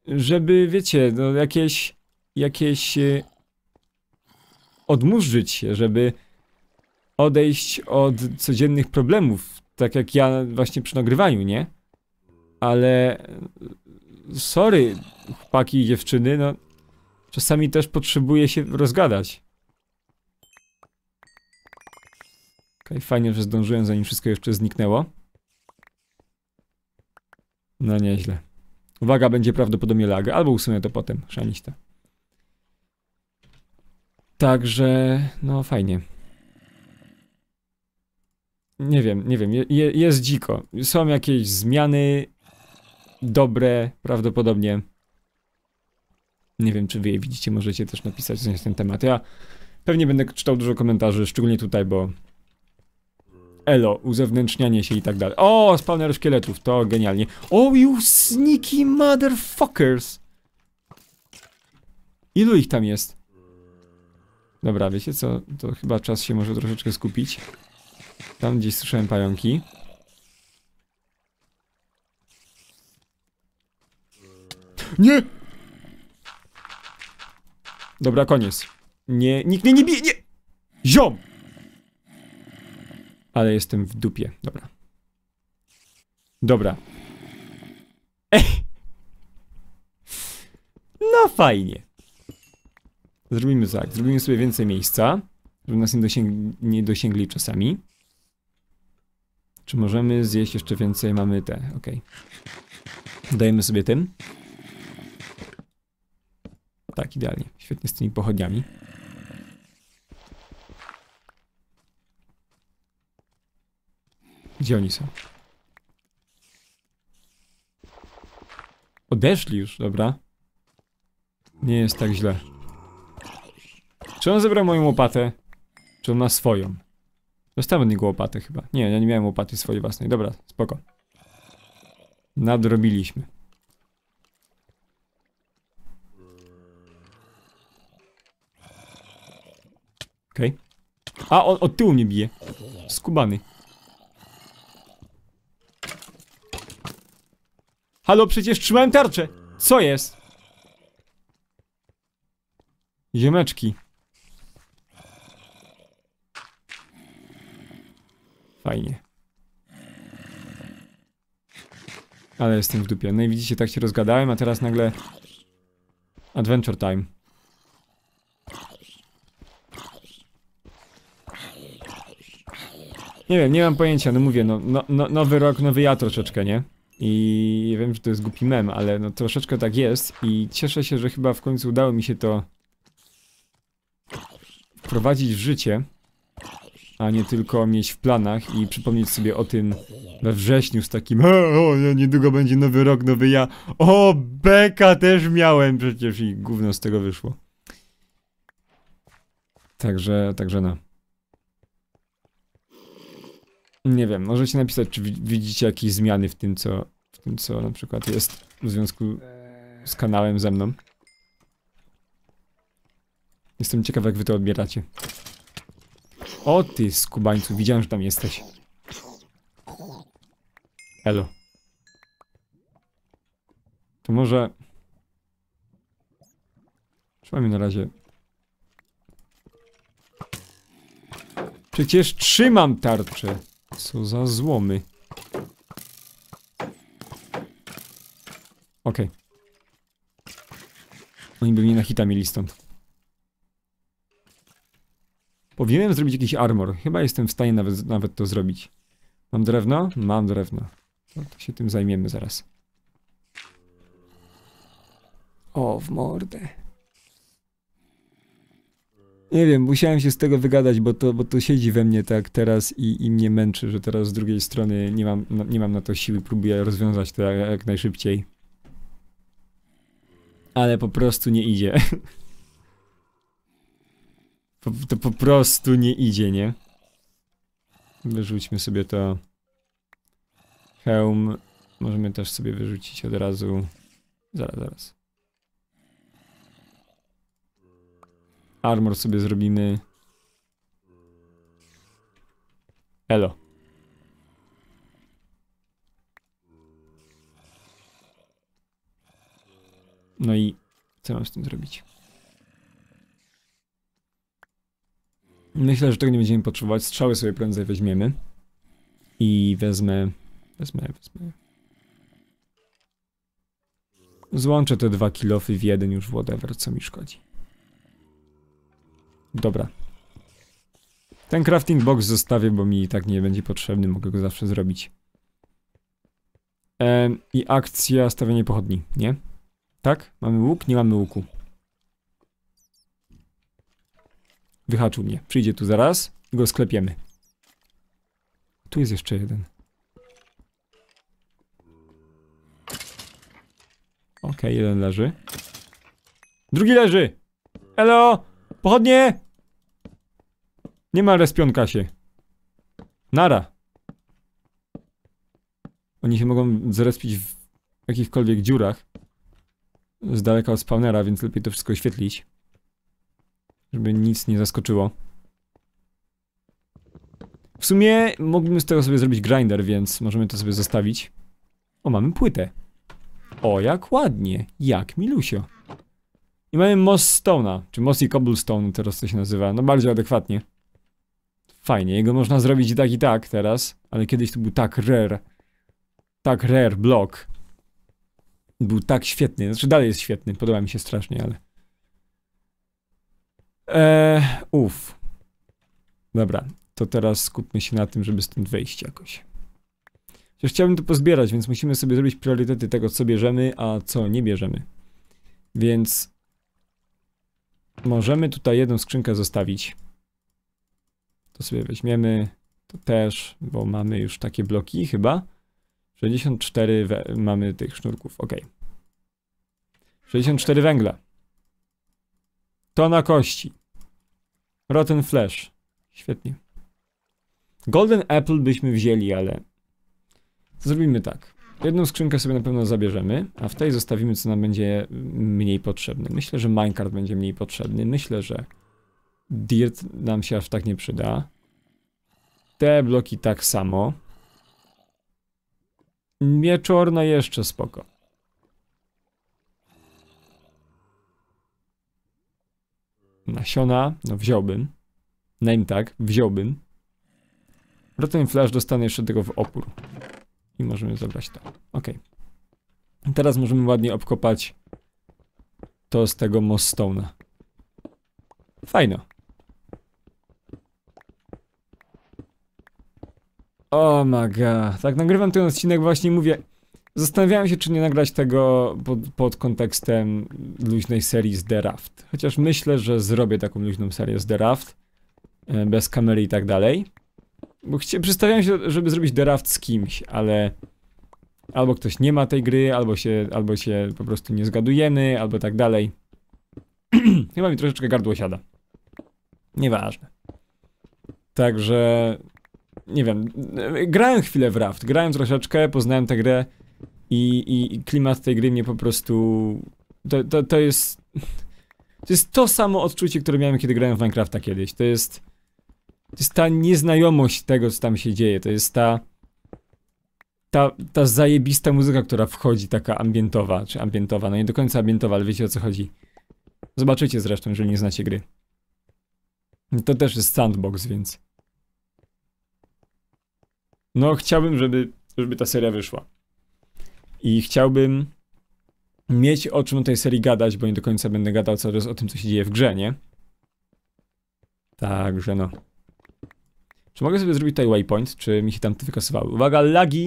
żeby, wiecie, no jakieś, jakieś e, odmurzyć się, żeby odejść od codziennych problemów, tak jak ja właśnie przy nagrywaniu, nie? Ale sorry, chłopaki i dziewczyny, no czasami też potrzebuję się rozgadać. Okej, okay, fajnie, że zdążyłem, zanim wszystko jeszcze zniknęło. No nieźle. Uwaga, będzie prawdopodobnie lag, albo usunę to potem, szanić to. Także, no fajnie. Nie wiem, nie wiem, je, jest dziko. Są jakieś zmiany dobre, prawdopodobnie. Nie wiem, czy wy je widzicie, możecie też napisać coś na ten temat. Ja pewnie będę czytał dużo komentarzy, szczególnie tutaj, bo elo, uzewnętrznianie się i tak dalej. O, spawner szkieletów, to genialnie. Oh, you sneaky motherfuckers! Ilu ich tam jest? Dobra, wiecie co? To chyba czas się może troszeczkę skupić. Tam gdzieś słyszałem pająki. Nie! Dobra, koniec. Nie, nikt mnie nie bije, nie! Ziom! Ale jestem w dupie, dobra. Dobra. Ej! No fajnie. Zrobimy tak, zrobimy sobie więcej miejsca, żeby nas nie, dosięg nie dosięgli czasami. Czy możemy zjeść jeszcze więcej? Mamy te, okej. Okay. Dajemy sobie tym. Tak, idealnie. Świetnie z tymi pochodniami. Gdzie oni są? Odeszli już, dobra. Nie jest tak źle. Czy on zebrał moją łopatę? Czy on ma swoją? Dostałem od niego łopatę chyba. Nie, ja nie miałem łopaty swojej własnej. Dobra, spoko. Nadrobiliśmy. Okej. Okay. A, on od tyłu mnie bije. Skubany. Halo, przecież trzymałem tarczę! Co jest? Ziomeczki. Fajnie. Ale jestem w dupie. No i widzicie, tak się rozgadałem, a teraz nagle... Adventure time. Nie wiem, nie mam pojęcia, no mówię, no, no, no nowy rok, nowy ja troszeczkę, nie? I wiem, że to jest głupi mem, ale no troszeczkę tak jest i cieszę się, że chyba w końcu udało mi się to wprowadzić w życie, a nie tylko mieć w planach i przypomnieć sobie o tym we wrześniu z takim o, o, niedługo będzie nowy rok, nowy ja. O, beka też miałem przecież i gówno z tego wyszło. Także, także no. Nie wiem, możecie napisać, czy widzicie jakieś zmiany w tym, co, w tym, co na przykład jest w związku z kanałem ze mną. Jestem ciekaw, jak wy to odbieracie. O ty, skubańcu, widziałem, że tam jesteś. Elo. To może... Trzymajmy na razie. Przecież trzymam tarczę. Co za złomy. Okej. Okay. Oni by mnie na hita mieli stąd. Powinienem zrobić jakiś armor. Chyba jestem w stanie nawet, nawet to zrobić. Mam drewno? Mam drewno. To, to się tym zajmiemy zaraz. O, w mordę. Nie wiem, musiałem się z tego wygadać, bo to, bo to siedzi we mnie tak teraz i, i mnie męczy, że teraz z drugiej strony nie mam, nie mam na to siły, próbuję rozwiązać to jak, jak najszybciej. Ale po prostu nie idzie. Po, to po prostu nie idzie, nie? Wyrzućmy sobie to. Hełm. Możemy też sobie wyrzucić od razu. Zaraz, zaraz. Armor sobie zrobimy. Elo. No i co mam z tym zrobić? Myślę, że tego nie będziemy potrzebować. Strzały sobie prędzej weźmiemy. I wezmę... Wezmę, wezmę... Złączę te dwa kilofy w jeden już, whatever, co mi szkodzi. Dobra. Ten crafting box zostawię, bo mi i tak nie będzie potrzebny, mogę go zawsze zrobić. Ehm, I akcja stawianie pochodni, nie? Tak? Mamy łuk? Nie mamy łuku. Wyhaczył mnie. Przyjdzie tu zaraz i go sklepiemy. Tu jest jeszcze jeden. Okej, okay, jeden leży. Drugi leży! Elo! Pochodnie! Nie ma respionka się. Nara. Oni się mogą zrespić w jakichkolwiek dziurach. Z daleka od spawnera, więc lepiej to wszystko oświetlić. Żeby nic nie zaskoczyło. W sumie mógłbym z tego sobie zrobić grinder, więc możemy to sobie zostawić. O, mamy płytę. O, jak ładnie. Jak milusio. I mamy Moss Stone'a, czy Mossy Cobblestone teraz to się nazywa. No bardziej adekwatnie. Fajnie, jego można zrobić i tak i tak teraz. Ale kiedyś to był tak rare. Tak rare blok. Był tak świetny. Znaczy dalej jest świetny, podoba mi się strasznie, ale... Eee, uff. Dobra, to teraz skupmy się na tym, żeby stąd wejść jakoś. Chociaż chciałbym to pozbierać, więc musimy sobie zrobić priorytety tego, co bierzemy, a co nie bierzemy. Więc... możemy tutaj jedną skrzynkę zostawić. To sobie weźmiemy. To też, bo mamy już takie bloki chyba. sześćdziesiąt cztery mamy tych sznurków, ok. sześćdziesiąt cztery węgla. Tona kości. Rotten flesh. Świetnie. Golden apple byśmy wzięli, ale... zrobimy tak. Jedną skrzynkę sobie na pewno zabierzemy, a w tej zostawimy, co nam będzie mniej potrzebne. Myślę, że minecart będzie mniej potrzebny. Myślę, że dirt nam się aż tak nie przyda. Te bloki tak samo. Mieczorna jeszcze spoko. Nasiona, no wziąłbym. Name tag, wziąłbym. Rotten flash dostanę jeszcze tego w opór. I możemy zabrać to. Ok. Teraz możemy ładnie obkopać to z tego Moss Stone'a. Fajno. Oh my god. Tak, nagrywam ten odcinek, właśnie mówię. Zastanawiałem się, czy nie nagrać tego pod, pod kontekstem luźnej serii z The Raft. Chociaż myślę, że zrobię taką luźną serię z The Raft. Bez kamery i tak dalej. Bo przedstawiałem się, żeby zrobić The Raft z kimś, ale... albo ktoś nie ma tej gry, albo się, albo się po prostu nie zgadujemy, albo tak dalej. Chyba mi troszeczkę gardło siada. Nieważne. Także... nie wiem, grałem chwilę w Raft, grałem troszeczkę, poznałem tę grę i, i, i klimat tej gry mnie po prostu... To, to, to jest... to jest to samo odczucie, które miałem, kiedy grałem w Minecrafta kiedyś. To jest... to jest ta nieznajomość tego, co tam się dzieje, to jest ta... Ta, ta zajebista muzyka, która wchodzi, taka ambientowa, czy ambientowa, no nie do końca ambientowa, ale wiecie, o co chodzi. Zobaczycie zresztą, jeżeli nie znacie gry. To też jest sandbox, więc... no, chciałbym, żeby, żeby ta seria wyszła. I chciałbym mieć o czym o tej serii gadać, bo nie do końca będę gadał cały czas o tym, co się dzieje w grze, nie? Także no. Czy mogę sobie zrobić tutaj waypoint, czy mi się tam wykasowały? Uwaga, lagi!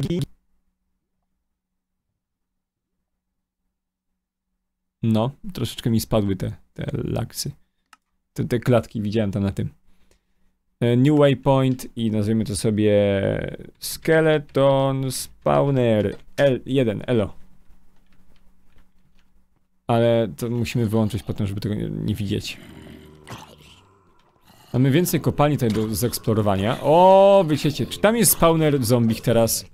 No, troszeczkę mi spadły te, te lagsy. Te, te klatki widziałem tam na tym. New waypoint i nazwijmy to sobie Skeleton Spawner L jeden, elo. Ale to musimy wyłączyć potem, żeby tego nie, nie widzieć. Mamy więcej kopalni tutaj do zeksplorowania. O, wiecie, czy tam jest spawner zombich teraz?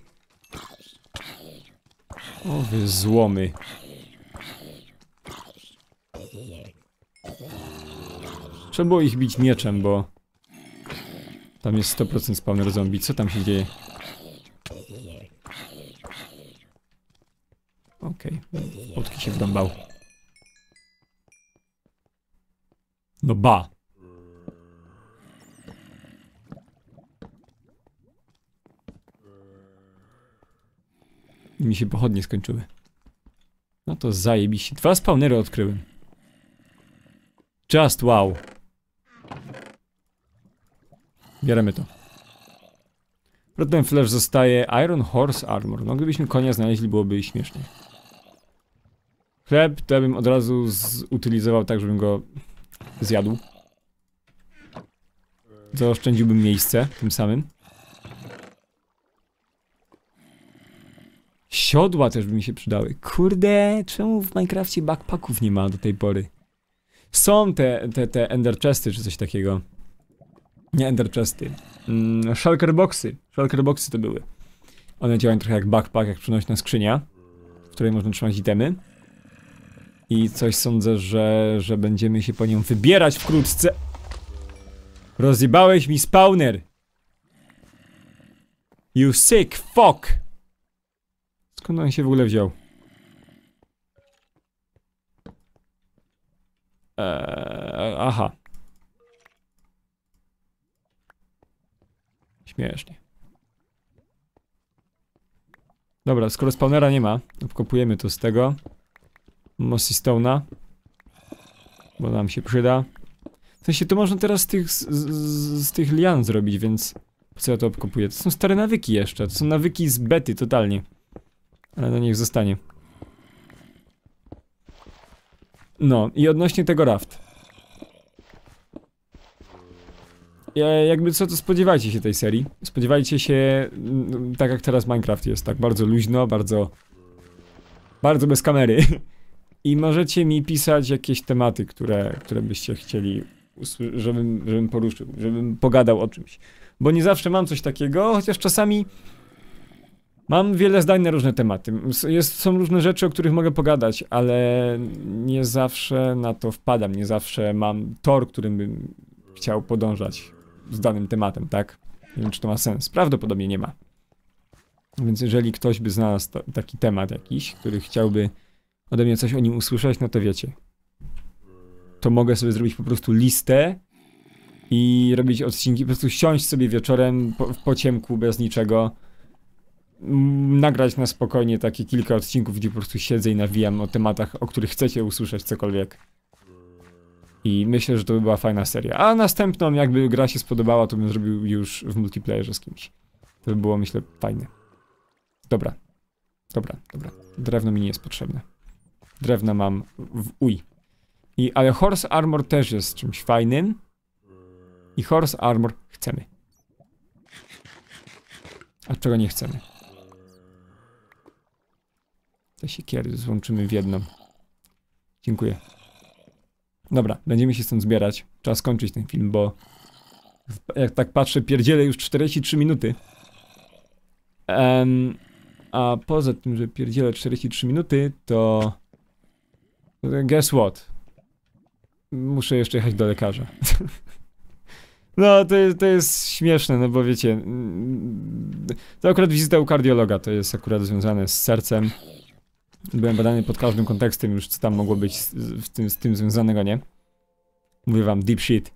O, wy złomy. Trzeba było ich bić mieczem, bo tam jest sto procent spawner zombie. Co tam się dzieje? Okej, okay. Potki się wdąbał. No ba. I mi się pochodnie skończyły. No to zajebiście. Dwa spawnery odkryłem. Just wow. Bierzemy to. Potem flash zostaje Iron Horse Armor. No gdybyśmy konia znaleźli, byłoby śmiesznie. Chleb to ja bym od razu zutylizował tak, żebym go zjadł. Zaoszczędziłbym miejsce tym samym. Siodła też by mi się przydały. Kurde, czemu w Minecrafcie backpacków nie ma do tej pory? Są te, te, te ender chesty czy coś takiego. Nie ender chesty. Mm, shulker boxy. Shulker boxy to były. One działają trochę jak backpack, jak przenośna skrzynia, w której można trzymać itemy. I coś sądzę, że, że będziemy się po nią wybierać wkrótce. Rozjebałeś mi spawner. You sick fuck. Skąd on się w ogóle wziął? Eee, aha. Śmiesznie. Dobra, skoro spawnera nie ma, wkopujemy to z tego. Mossy Stone'a. Bo nam się przyda. W sensie to można teraz z tych, z, z, z tych lian zrobić, więc po co ja to obkopuję? To są stare nawyki jeszcze, to są nawyki z bety totalnie. Ale no niech zostanie. No i odnośnie tego raft. Ja, jakby co, to spodziewajcie się tej serii. Spodziewajcie się, tak jak teraz Minecraft jest, tak bardzo luźno, bardzo... Bardzo bez kamery. I możecie mi pisać jakieś tematy, które, które byście chcieli, żebym, żebym poruszył, żebym pogadał o czymś. Bo nie zawsze mam coś takiego, chociaż czasami mam wiele zdań na różne tematy. Jest, są różne rzeczy, o których mogę pogadać, ale nie zawsze na to wpadam, nie zawsze mam tor, którym bym chciał podążać z danym tematem, tak? Nie wiem, czy to ma sens. Prawdopodobnie nie ma. Więc jeżeli ktoś by znalazł to, taki temat jakiś, który chciałby ode mnie coś o nim usłyszeć, no to wiecie. To mogę sobie zrobić po prostu listę i robić odcinki, po prostu siąść sobie wieczorem po, w pociemku, bez niczego, nagrać na spokojnie takie kilka odcinków, gdzie po prostu siedzę i nawijam o tematach, o których chcecie usłyszeć cokolwiek. I myślę, że to by była fajna seria. A następną, jakby gra się spodobała, to bym zrobił już w multiplayerze z kimś. To by było, myślę, fajne. Dobra. Dobra, dobra. Drewno mi nie jest potrzebne. Drewna mam w uj. I, ale Horse Armor też jest czymś fajnym. I Horse Armor chcemy. A czego nie chcemy? Te siekiery złączymy w jedną. Dziękuję. Dobra, będziemy się stąd zbierać. Trzeba skończyć ten film, bo jak tak patrzę, pierdzielę już czterdzieści trzy minuty. Um, a poza tym, że pierdzielę czterdzieści trzy minuty, to... Guess what? Muszę jeszcze jechać do lekarza. No, to jest, to jest śmieszne, no bo wiecie... To akurat wizyta u kardiologa, to jest akurat związane z sercem. Byłem badany pod każdym kontekstem już, co tam mogło być z, z, tym, z tym związanego, nie? Mówię wam, deep shit.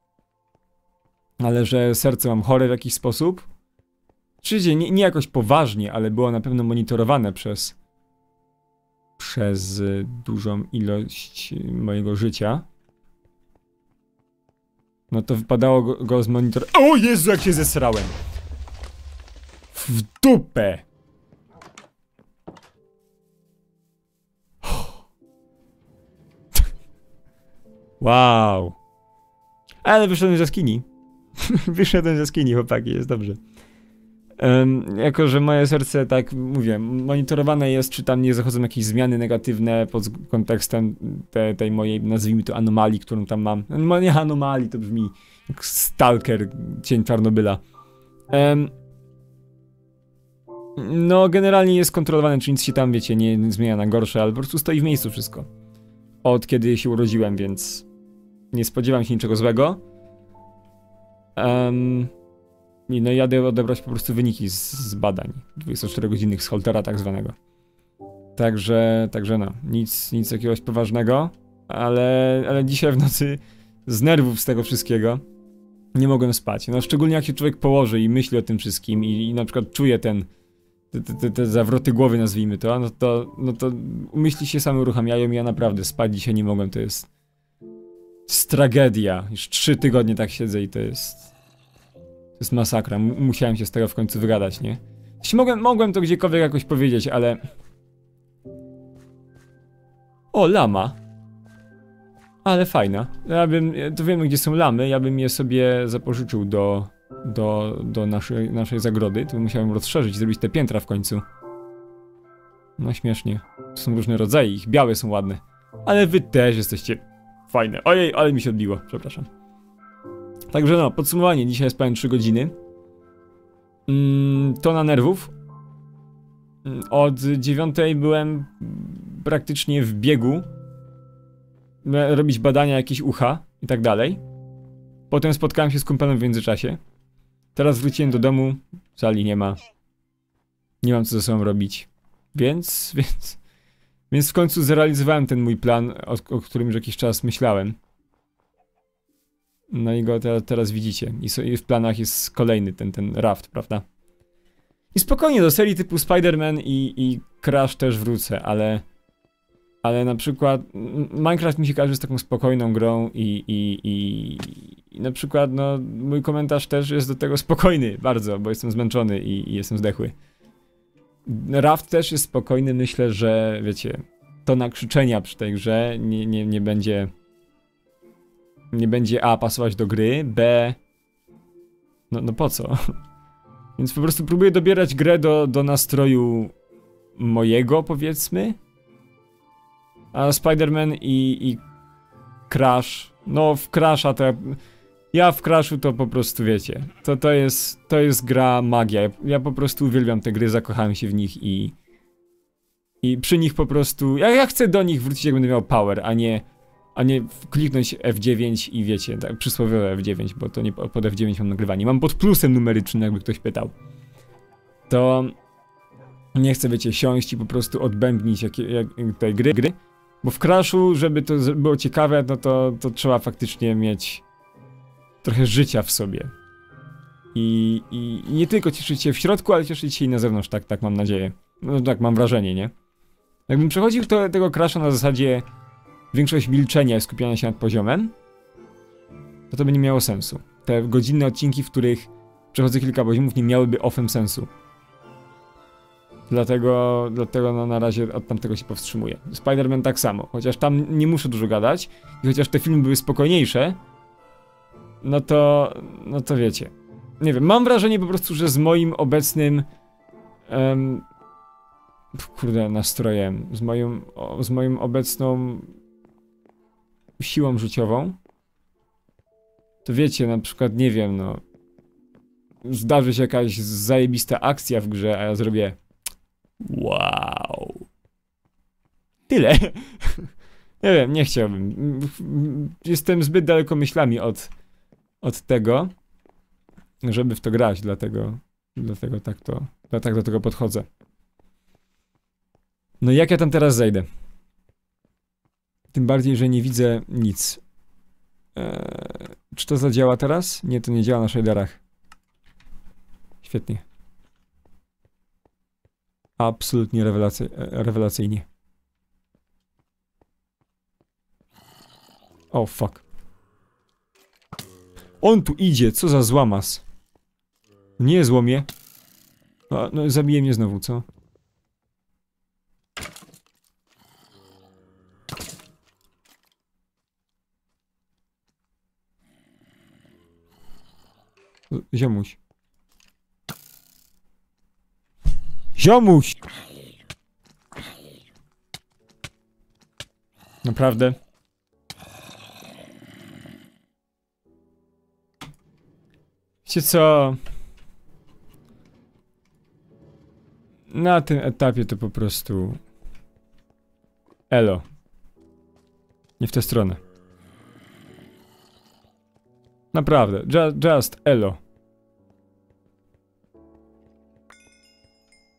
Ale że serce mam chore w jakiś sposób? Oczywiście nie, nie jakoś poważnie, ale było na pewno monitorowane przez... przez dużą ilość mojego życia. No to wypadało go, go zmonitorować. O Jezu, jak się zesrałem! W dupę! Wow. Ale wyszedłem z jaskini. Wyszedłem z jaskini, chłopaki, jest dobrze. Um, jako, że moje serce, tak mówię, monitorowane jest, czy tam nie zachodzą jakieś zmiany negatywne pod kontekstem te, tej mojej, nazwijmy to, anomalii, którą tam mam. No nie anomalii, to brzmi jak Stalker, cień Czarnobyla. Um, no, generalnie jest kontrolowane, czy nic się tam, wiecie, nie zmienia na gorsze, ale po prostu stoi w miejscu wszystko. Od kiedy się urodziłem, więc nie spodziewam się niczego złego. Um, I no jadę odebrać po prostu wyniki z, z badań dwudziestoczterogodzinnych z Holtera tak zwanego. Także, także no, nic, nic jakiegoś poważnego, ale, ale dzisiaj w nocy z nerwów z tego wszystkiego nie mogłem spać. No szczególnie jak się człowiek położy i myśli o tym wszystkim i, i na przykład czuje ten te, te, te zawroty głowy, nazwijmy to, no to, no to myśli się same uruchamiają i ja naprawdę spać dzisiaj nie mogłem, to jest to jest tragedia. Już trzy tygodnie tak siedzę i to jest to jest masakra. M musiałem się z tego w końcu wygadać, nie? Jeśli mogłem, mogłem to gdziekolwiek jakoś powiedzieć, ale... O, lama. Ale fajna. Ja bym, to wiemy gdzie są lamy, ja bym je sobie zapożyczył do, do, do naszej, naszej zagrody. To bym musiałem rozszerzyć, zrobić te piętra w końcu. No śmiesznie. To są różne rodzaje, ich białe są ładne. Ale wy też jesteście fajne. Ojej, ale mi się odbiło, przepraszam. Także no, podsumowanie, dzisiaj spałem trzy godziny. Mm, to na nerwów. Od dziewiątej byłem praktycznie w biegu. Robić badania, jakieś ucha i tak dalej. Potem spotkałem się z kumpelem w międzyczasie. Teraz wróciłem do domu, sali nie ma. Nie mam co ze sobą robić. Więc, więc... Więc w końcu zrealizowałem ten mój plan, o, o którym już jakiś czas myślałem. No i go te, teraz widzicie. I, so, I w planach jest kolejny ten, ten raft, prawda? I spokojnie do serii typu Spider-Man i, i Crash też wrócę, ale... Ale na przykład Minecraft mi się kojarzy z taką spokojną grą i, i, i, i na przykład no mój komentarz też jest do tego spokojny bardzo, bo jestem zmęczony i, i jestem zdechły. Raft też jest spokojny, myślę, że wiecie, to nakrzyczenia przy tej grze nie, nie, nie będzie nie będzie A pasować do gry, B no, no po co? Więc po prostu próbuję dobierać grę do, do nastroju mojego, powiedzmy. A Spider-Man i, i Crash, no w Crasha to ja, ja w Crashu to po prostu wiecie, to, to jest, to jest gra magia, ja, ja po prostu uwielbiam te gry, zakochałem się w nich i i przy nich po prostu, ja, ja chcę do nich wrócić jak będę miał power, a nie a nie kliknąć F dziewięć i wiecie, tak przysłowiowe F dziewięć, bo to nie pod F dziewięć mam nagrywanie, mam pod plusem numerycznym, jakby ktoś pytał. To nie chcę, wiecie, siąść i po prostu odbębnić jak, jak, tej gry, gry. Bo w Crashu, żeby to było ciekawe, no to, to trzeba faktycznie mieć trochę życia w sobie. I, i, i nie tylko cieszyć się w środku, ale cieszyć się i na zewnątrz, tak, tak mam nadzieję. No tak mam wrażenie, nie? Jakbym przechodził to, tego Crasha na zasadzie większość milczenia i skupiania się nad poziomem, to to by nie miało sensu. Te godzinne odcinki, w których przechodzę kilka poziomów, nie miałyby ofem sensu. Dlatego, dlatego no na razie od tamtego się powstrzymuję. Spider-Man tak samo, chociaż tam nie muszę dużo gadać i chociaż te filmy były spokojniejsze, no to, no to wiecie. Nie wiem, mam wrażenie po prostu, że z moim obecnym um, kurde, nastrojem, z moją, o, z moją obecną siłą życiową, to wiecie, na przykład, nie wiem, no zdarzy się jakaś zajebista akcja w grze, a ja zrobię wow. Tyle. Nie wiem, nie chciałbym. Jestem zbyt daleko myślami od, od tego, żeby w to grać, dlatego, dlatego tak to, tak do tego podchodzę. No jak ja tam teraz zejdę? Tym bardziej, że nie widzę nic. Eee, czy to zadziała teraz? Nie, to nie działa na shaderach. Świetnie. Absolutnie rewelacy rewelacyjnie. O, oh, fuck. On tu idzie, co za złamas. Nie złomie. No, no zabije mnie znowu, co? Ziomuś. Ziomuś! Naprawdę? Wiecie co? Na tym etapie to po prostu... Elo. Nie w tę stronę. Naprawdę. Just, just elo.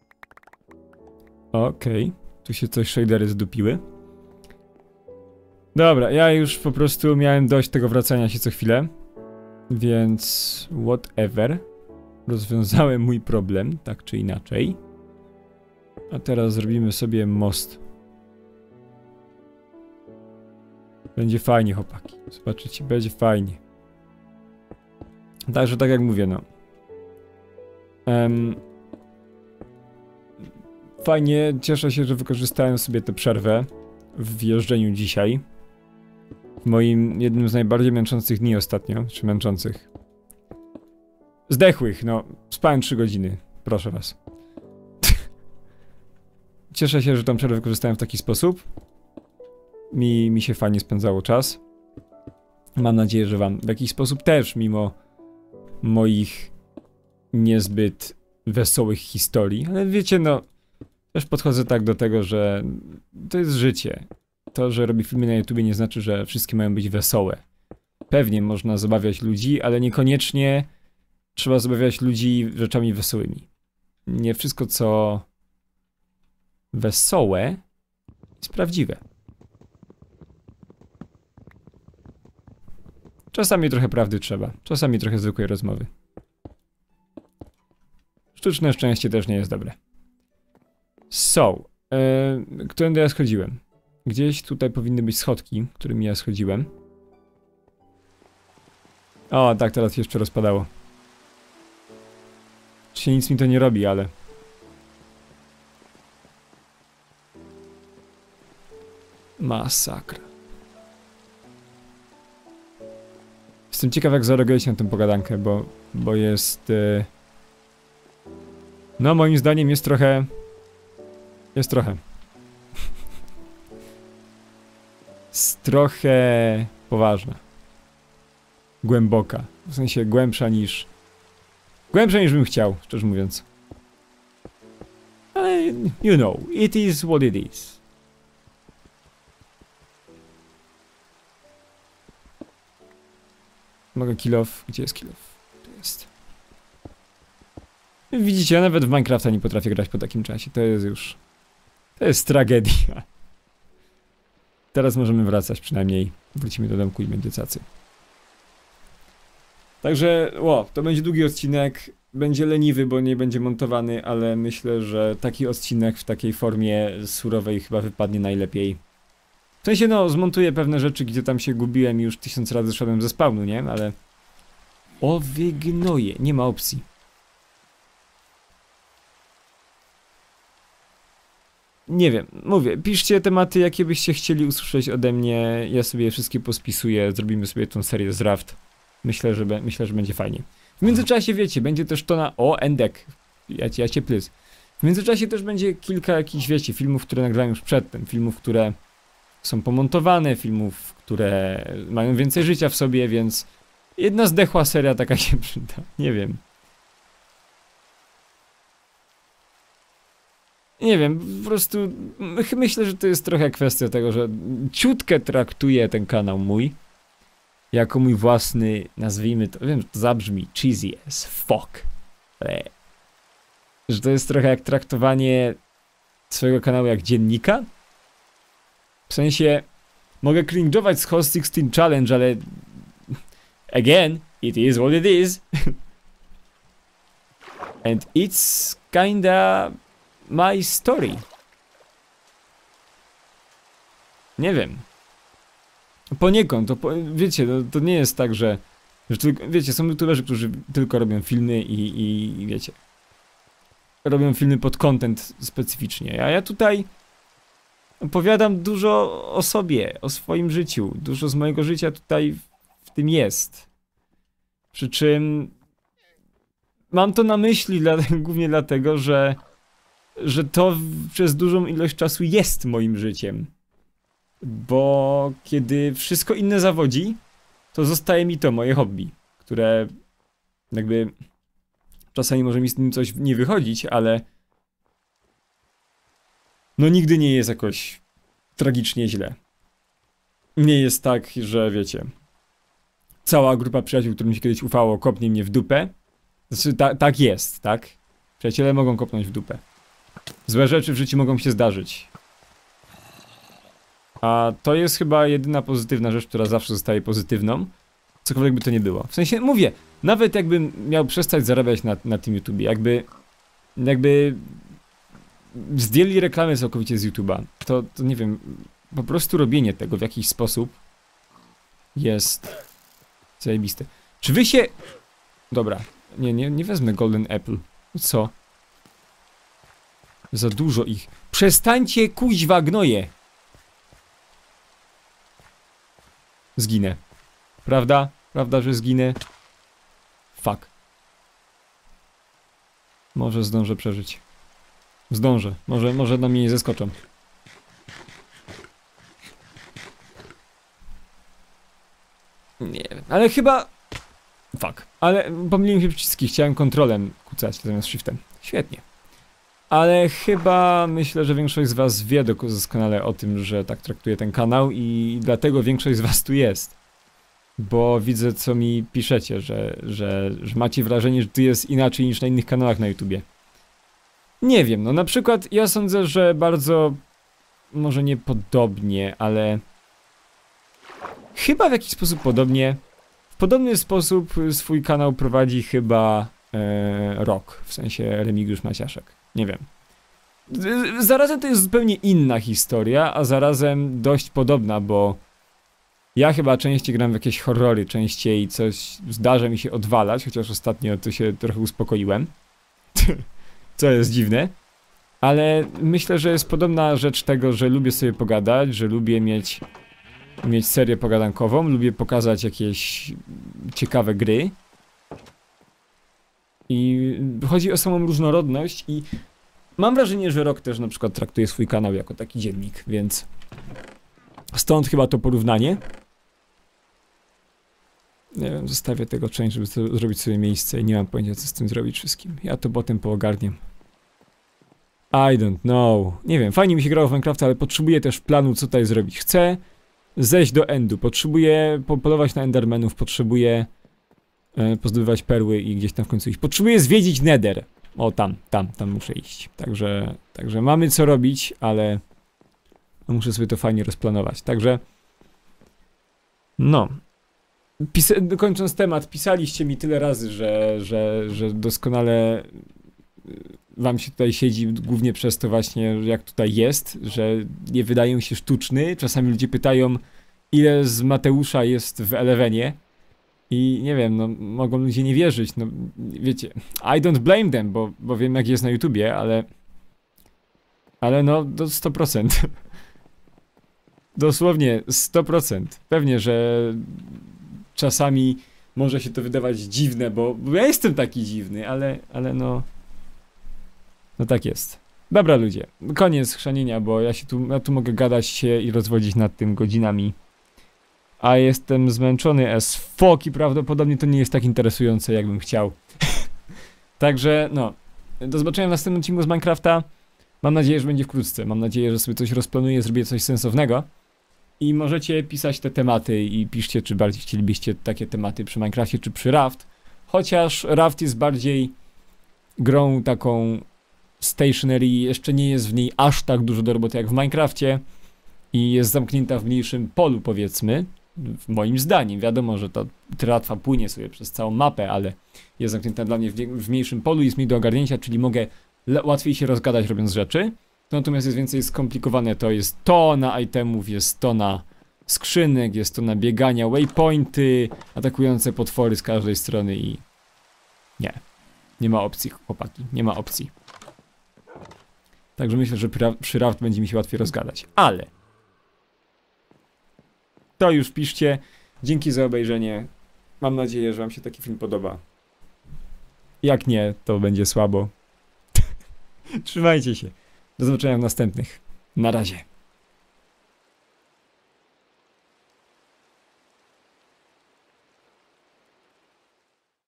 Okej. Okay. Tu się coś shadery zdupiły. Dobra, ja już po prostu miałem dość tego wracania się co chwilę. Więc... whatever. Rozwiązałem mój problem, tak czy inaczej. A teraz zrobimy sobie most. Będzie fajnie, chłopaki. Zobaczycie, będzie fajnie. Także tak jak mówię, no. Um, fajnie, cieszę się, że wykorzystałem sobie tę przerwę w jeżdżeniu dzisiaj. W moim jednym z najbardziej męczących dni ostatnio, czy męczących. Zdechłych, no. Spałem trzy godziny, proszę was. Cieszę się, że tą przerwę wykorzystałem w taki sposób. Mi, mi się fajnie spędzało czas. Mam nadzieję, że wam w jakiś sposób też, mimo moich niezbyt wesołych historii. Ale wiecie, no, też podchodzę tak do tego, że to jest życie. To, że robię filmy na YouTubie, nie znaczy, że wszystkie mają być wesołe. Pewnie można zabawiać ludzi, ale niekoniecznie trzeba zabawiać ludzi rzeczami wesołymi. Nie wszystko, co wesołe, jest prawdziwe. Czasami trochę prawdy trzeba, czasami trochę zwykłej rozmowy. Sztuczne szczęście też nie jest dobre. So, yy, którędy ja schodziłem? Gdzieś tutaj powinny być schodki, którymi ja schodziłem. O, tak, teraz się jeszcze rozpadało. Czy nic mi to nie robi, ale... Masakra. Jestem ciekaw, jak zareagujecie na tę pogadankę, bo, bo jest... Yy... No, moim zdaniem jest trochę... Jest trochę. Jest trochę... poważna. Głęboka. W sensie głębsza niż... Głębsza niż bym chciał, szczerze mówiąc. Ale... you know, it is what it is. Mogę kill off. Gdzie jest kill off? Tu jest. Widzicie, ja nawet w Minecrafta nie potrafię grać po takim czasie. To jest już... To jest tragedia. Teraz możemy wracać przynajmniej. Wrócimy do domku i będzie cacy. Także, ło, to będzie długi odcinek. Będzie leniwy, bo nie będzie montowany, ale myślę, że taki odcinek w takiej formie surowej chyba wypadnie najlepiej. W sensie, no, zmontuję pewne rzeczy, gdzie tam się gubiłem i już tysiąc razy szedłem ze spawnu, nie? Ale... O wygnoje, nie ma opcji. Nie wiem, mówię, piszcie tematy, jakie byście chcieli usłyszeć ode mnie. Ja sobie je wszystkie pospisuję, zrobimy sobie tą serię z Raft. Myślę, że, be, myślę, że będzie fajnie. W międzyczasie, wiecie, będzie też to na... O, Endek. Ja, ja cię plys. W międzyczasie też będzie kilka jakichś, wiecie, filmów, które nagrałem już przedtem. Filmów, które są pomontowane, filmów, które mają więcej życia w sobie, więc... Jedna zdechła seria taka się przyda. Nie wiem. Nie wiem, po prostu myślę, że to jest trochę kwestia tego, że ciutkę traktuję ten kanał mój jako mój własny, nazwijmy to, wiem, że to zabrzmi cheesy as fuck, ale że to jest trochę jak traktowanie swojego kanału jak dziennika. W sensie, mogę cringe'ować z Hot szesnaście Challenge, ale again, it is what it is. And it's kinda my story. Nie wiem. Poniekąd, to po, wiecie, to, to nie jest tak, że, że tylko, wiecie, są youtuberzy, którzy tylko robią filmy i, i, i wiecie, robią filmy pod content specyficznie, a ja tutaj opowiadam dużo o sobie, o swoim życiu, dużo z mojego życia tutaj w, w tym jest. Przy czym mam to na myśli dla, głównie dlatego, że że to przez dużą ilość czasu jest moim życiem. Bo kiedy wszystko inne zawodzi, to zostaje mi to moje hobby, które jakby czasami może mi z tym coś nie wychodzić, ale no nigdy nie jest jakoś tragicznie źle. Nie jest tak, że wiecie, cała grupa przyjaciół, którym się kiedyś ufało, kopnie mnie w dupę. Znaczy, ta, tak jest, tak? Przyjaciele mogą kopnąć w dupę. Złe rzeczy w życiu mogą się zdarzyć. A to jest chyba jedyna pozytywna rzecz, która zawsze zostaje pozytywną. Cokolwiek by to nie było. W sensie, mówię, nawet jakbym miał przestać zarabiać na, na tym YouTubie, jakby... Jakby... Zdjęli reklamę całkowicie z YouTube'a, to, to nie wiem, po prostu robienie tego w jakiś sposób jest zajebiste. Czy wy się... Dobra, nie, nie, nie wezmę Golden Apple. Co? Za dużo ich. Przestańcie, kuźwa, gnoje! Zginę. Prawda? Prawda, że zginę? Fuck. Może zdążę przeżyć. Zdążę. Może, może na mnie nie zeskoczą. Nie wiem, ale chyba... Fuck. Ale pomyliłem się przyciski. Chciałem kontrolem kucać zamiast shiftem. Świetnie. Ale chyba myślę, że większość z was wie doskonale o tym, że tak traktuję ten kanał i dlatego większość z was tu jest. Bo widzę, co mi piszecie, że, że, że macie wrażenie, że tu jest inaczej niż na innych kanałach na YouTubie. Nie wiem, no na przykład ja sądzę, że bardzo, może nie podobnie, ale chyba w jakiś sposób podobnie. W podobny sposób swój kanał prowadzi chyba e, Rock, w sensie Remigiusz Maciaszek. Nie wiem. Zarazem to jest zupełnie inna historia, a zarazem dość podobna, bo ja chyba częściej gram w jakieś horrory, częściej coś zdarza mi się odwalać, chociaż ostatnio to się trochę uspokoiłem. Co jest dziwne. Ale myślę, że jest podobna rzecz tego, że lubię sobie pogadać, że lubię mieć mieć serię pogadankową, lubię pokazać jakieś ciekawe gry. I chodzi o samą różnorodność i mam wrażenie, że Rock też na przykład traktuje swój kanał jako taki dziennik, więc stąd chyba to porównanie. Nie wiem, zostawię tego część, żeby to zrobić sobie miejsce i nie mam pojęcia, co z tym zrobić wszystkim. Ja to potem poogarniam. I don't know. Nie wiem, fajnie mi się grało w Minecrafta, ale potrzebuję też planu, co tutaj zrobić. Chcę zejść do endu, potrzebuję popolować na endermenów, potrzebuję e, pozdobywać perły i gdzieś tam w końcu iść. Potrzebuję zwiedzić Nether. O, tam, tam, tam muszę iść. Także, także mamy co robić, ale muszę sobie to fajnie rozplanować. Także no. Pisa kończąc temat, pisaliście mi tyle razy, że, że, że doskonale wam się tutaj siedzi, głównie przez to właśnie, jak tutaj jest, że nie wydają się sztuczny. Czasami ludzie pytają, ile z Mateusza jest w Elevenie. I nie wiem, no mogą ludzie nie wierzyć, no wiecie, I don't blame them, bo, bo wiem jak jest na YouTubie, ale ale no do sto procent. Dosłownie sto procent. Pewnie, że czasami może się to wydawać dziwne, bo, bo ja jestem taki dziwny, ale, ale no no tak jest. Dobra ludzie, koniec chrzanienia, bo ja się tu, ja tu mogę gadać się i rozwodzić nad tym godzinami. A jestem zmęczony as fuck i prawdopodobnie to nie jest tak interesujące, jakbym chciał. Także, no. Do zobaczenia w następnym odcinku z Minecrafta. Mam nadzieję, że będzie wkrótce. Mam nadzieję, że sobie coś rozplanuję, zrobię coś sensownego. I możecie pisać te tematy i piszcie, czy bardziej chcielibyście takie tematy przy Minecrafcie, czy przy Raft. Chociaż Raft jest bardziej grą taką stationary, jeszcze nie jest w niej aż tak dużo do roboty jak w Minecrafcie. I jest zamknięta w mniejszym polu, powiedzmy. Moim zdaniem, wiadomo, że ta tratwa płynie sobie przez całą mapę, ale jest zamknięta dla mnie w, w mniejszym polu, jest mi do ogarnięcia, czyli mogę łatwiej się rozgadać robiąc rzeczy. Natomiast jest więcej skomplikowane, to jest tona itemów, jest tona skrzynek, jest tona biegania, waypointy, atakujące potwory z każdej strony i... Nie. Nie ma opcji, chłopaki, nie ma opcji. Także myślę, że przy Raft będzie mi się łatwiej rozgadać, ale... To już piszcie. Dzięki za obejrzenie. Mam nadzieję, że wam się taki film podoba. Jak nie, to będzie słabo. Trzymajcie się. Do zobaczenia w następnych. Na razie.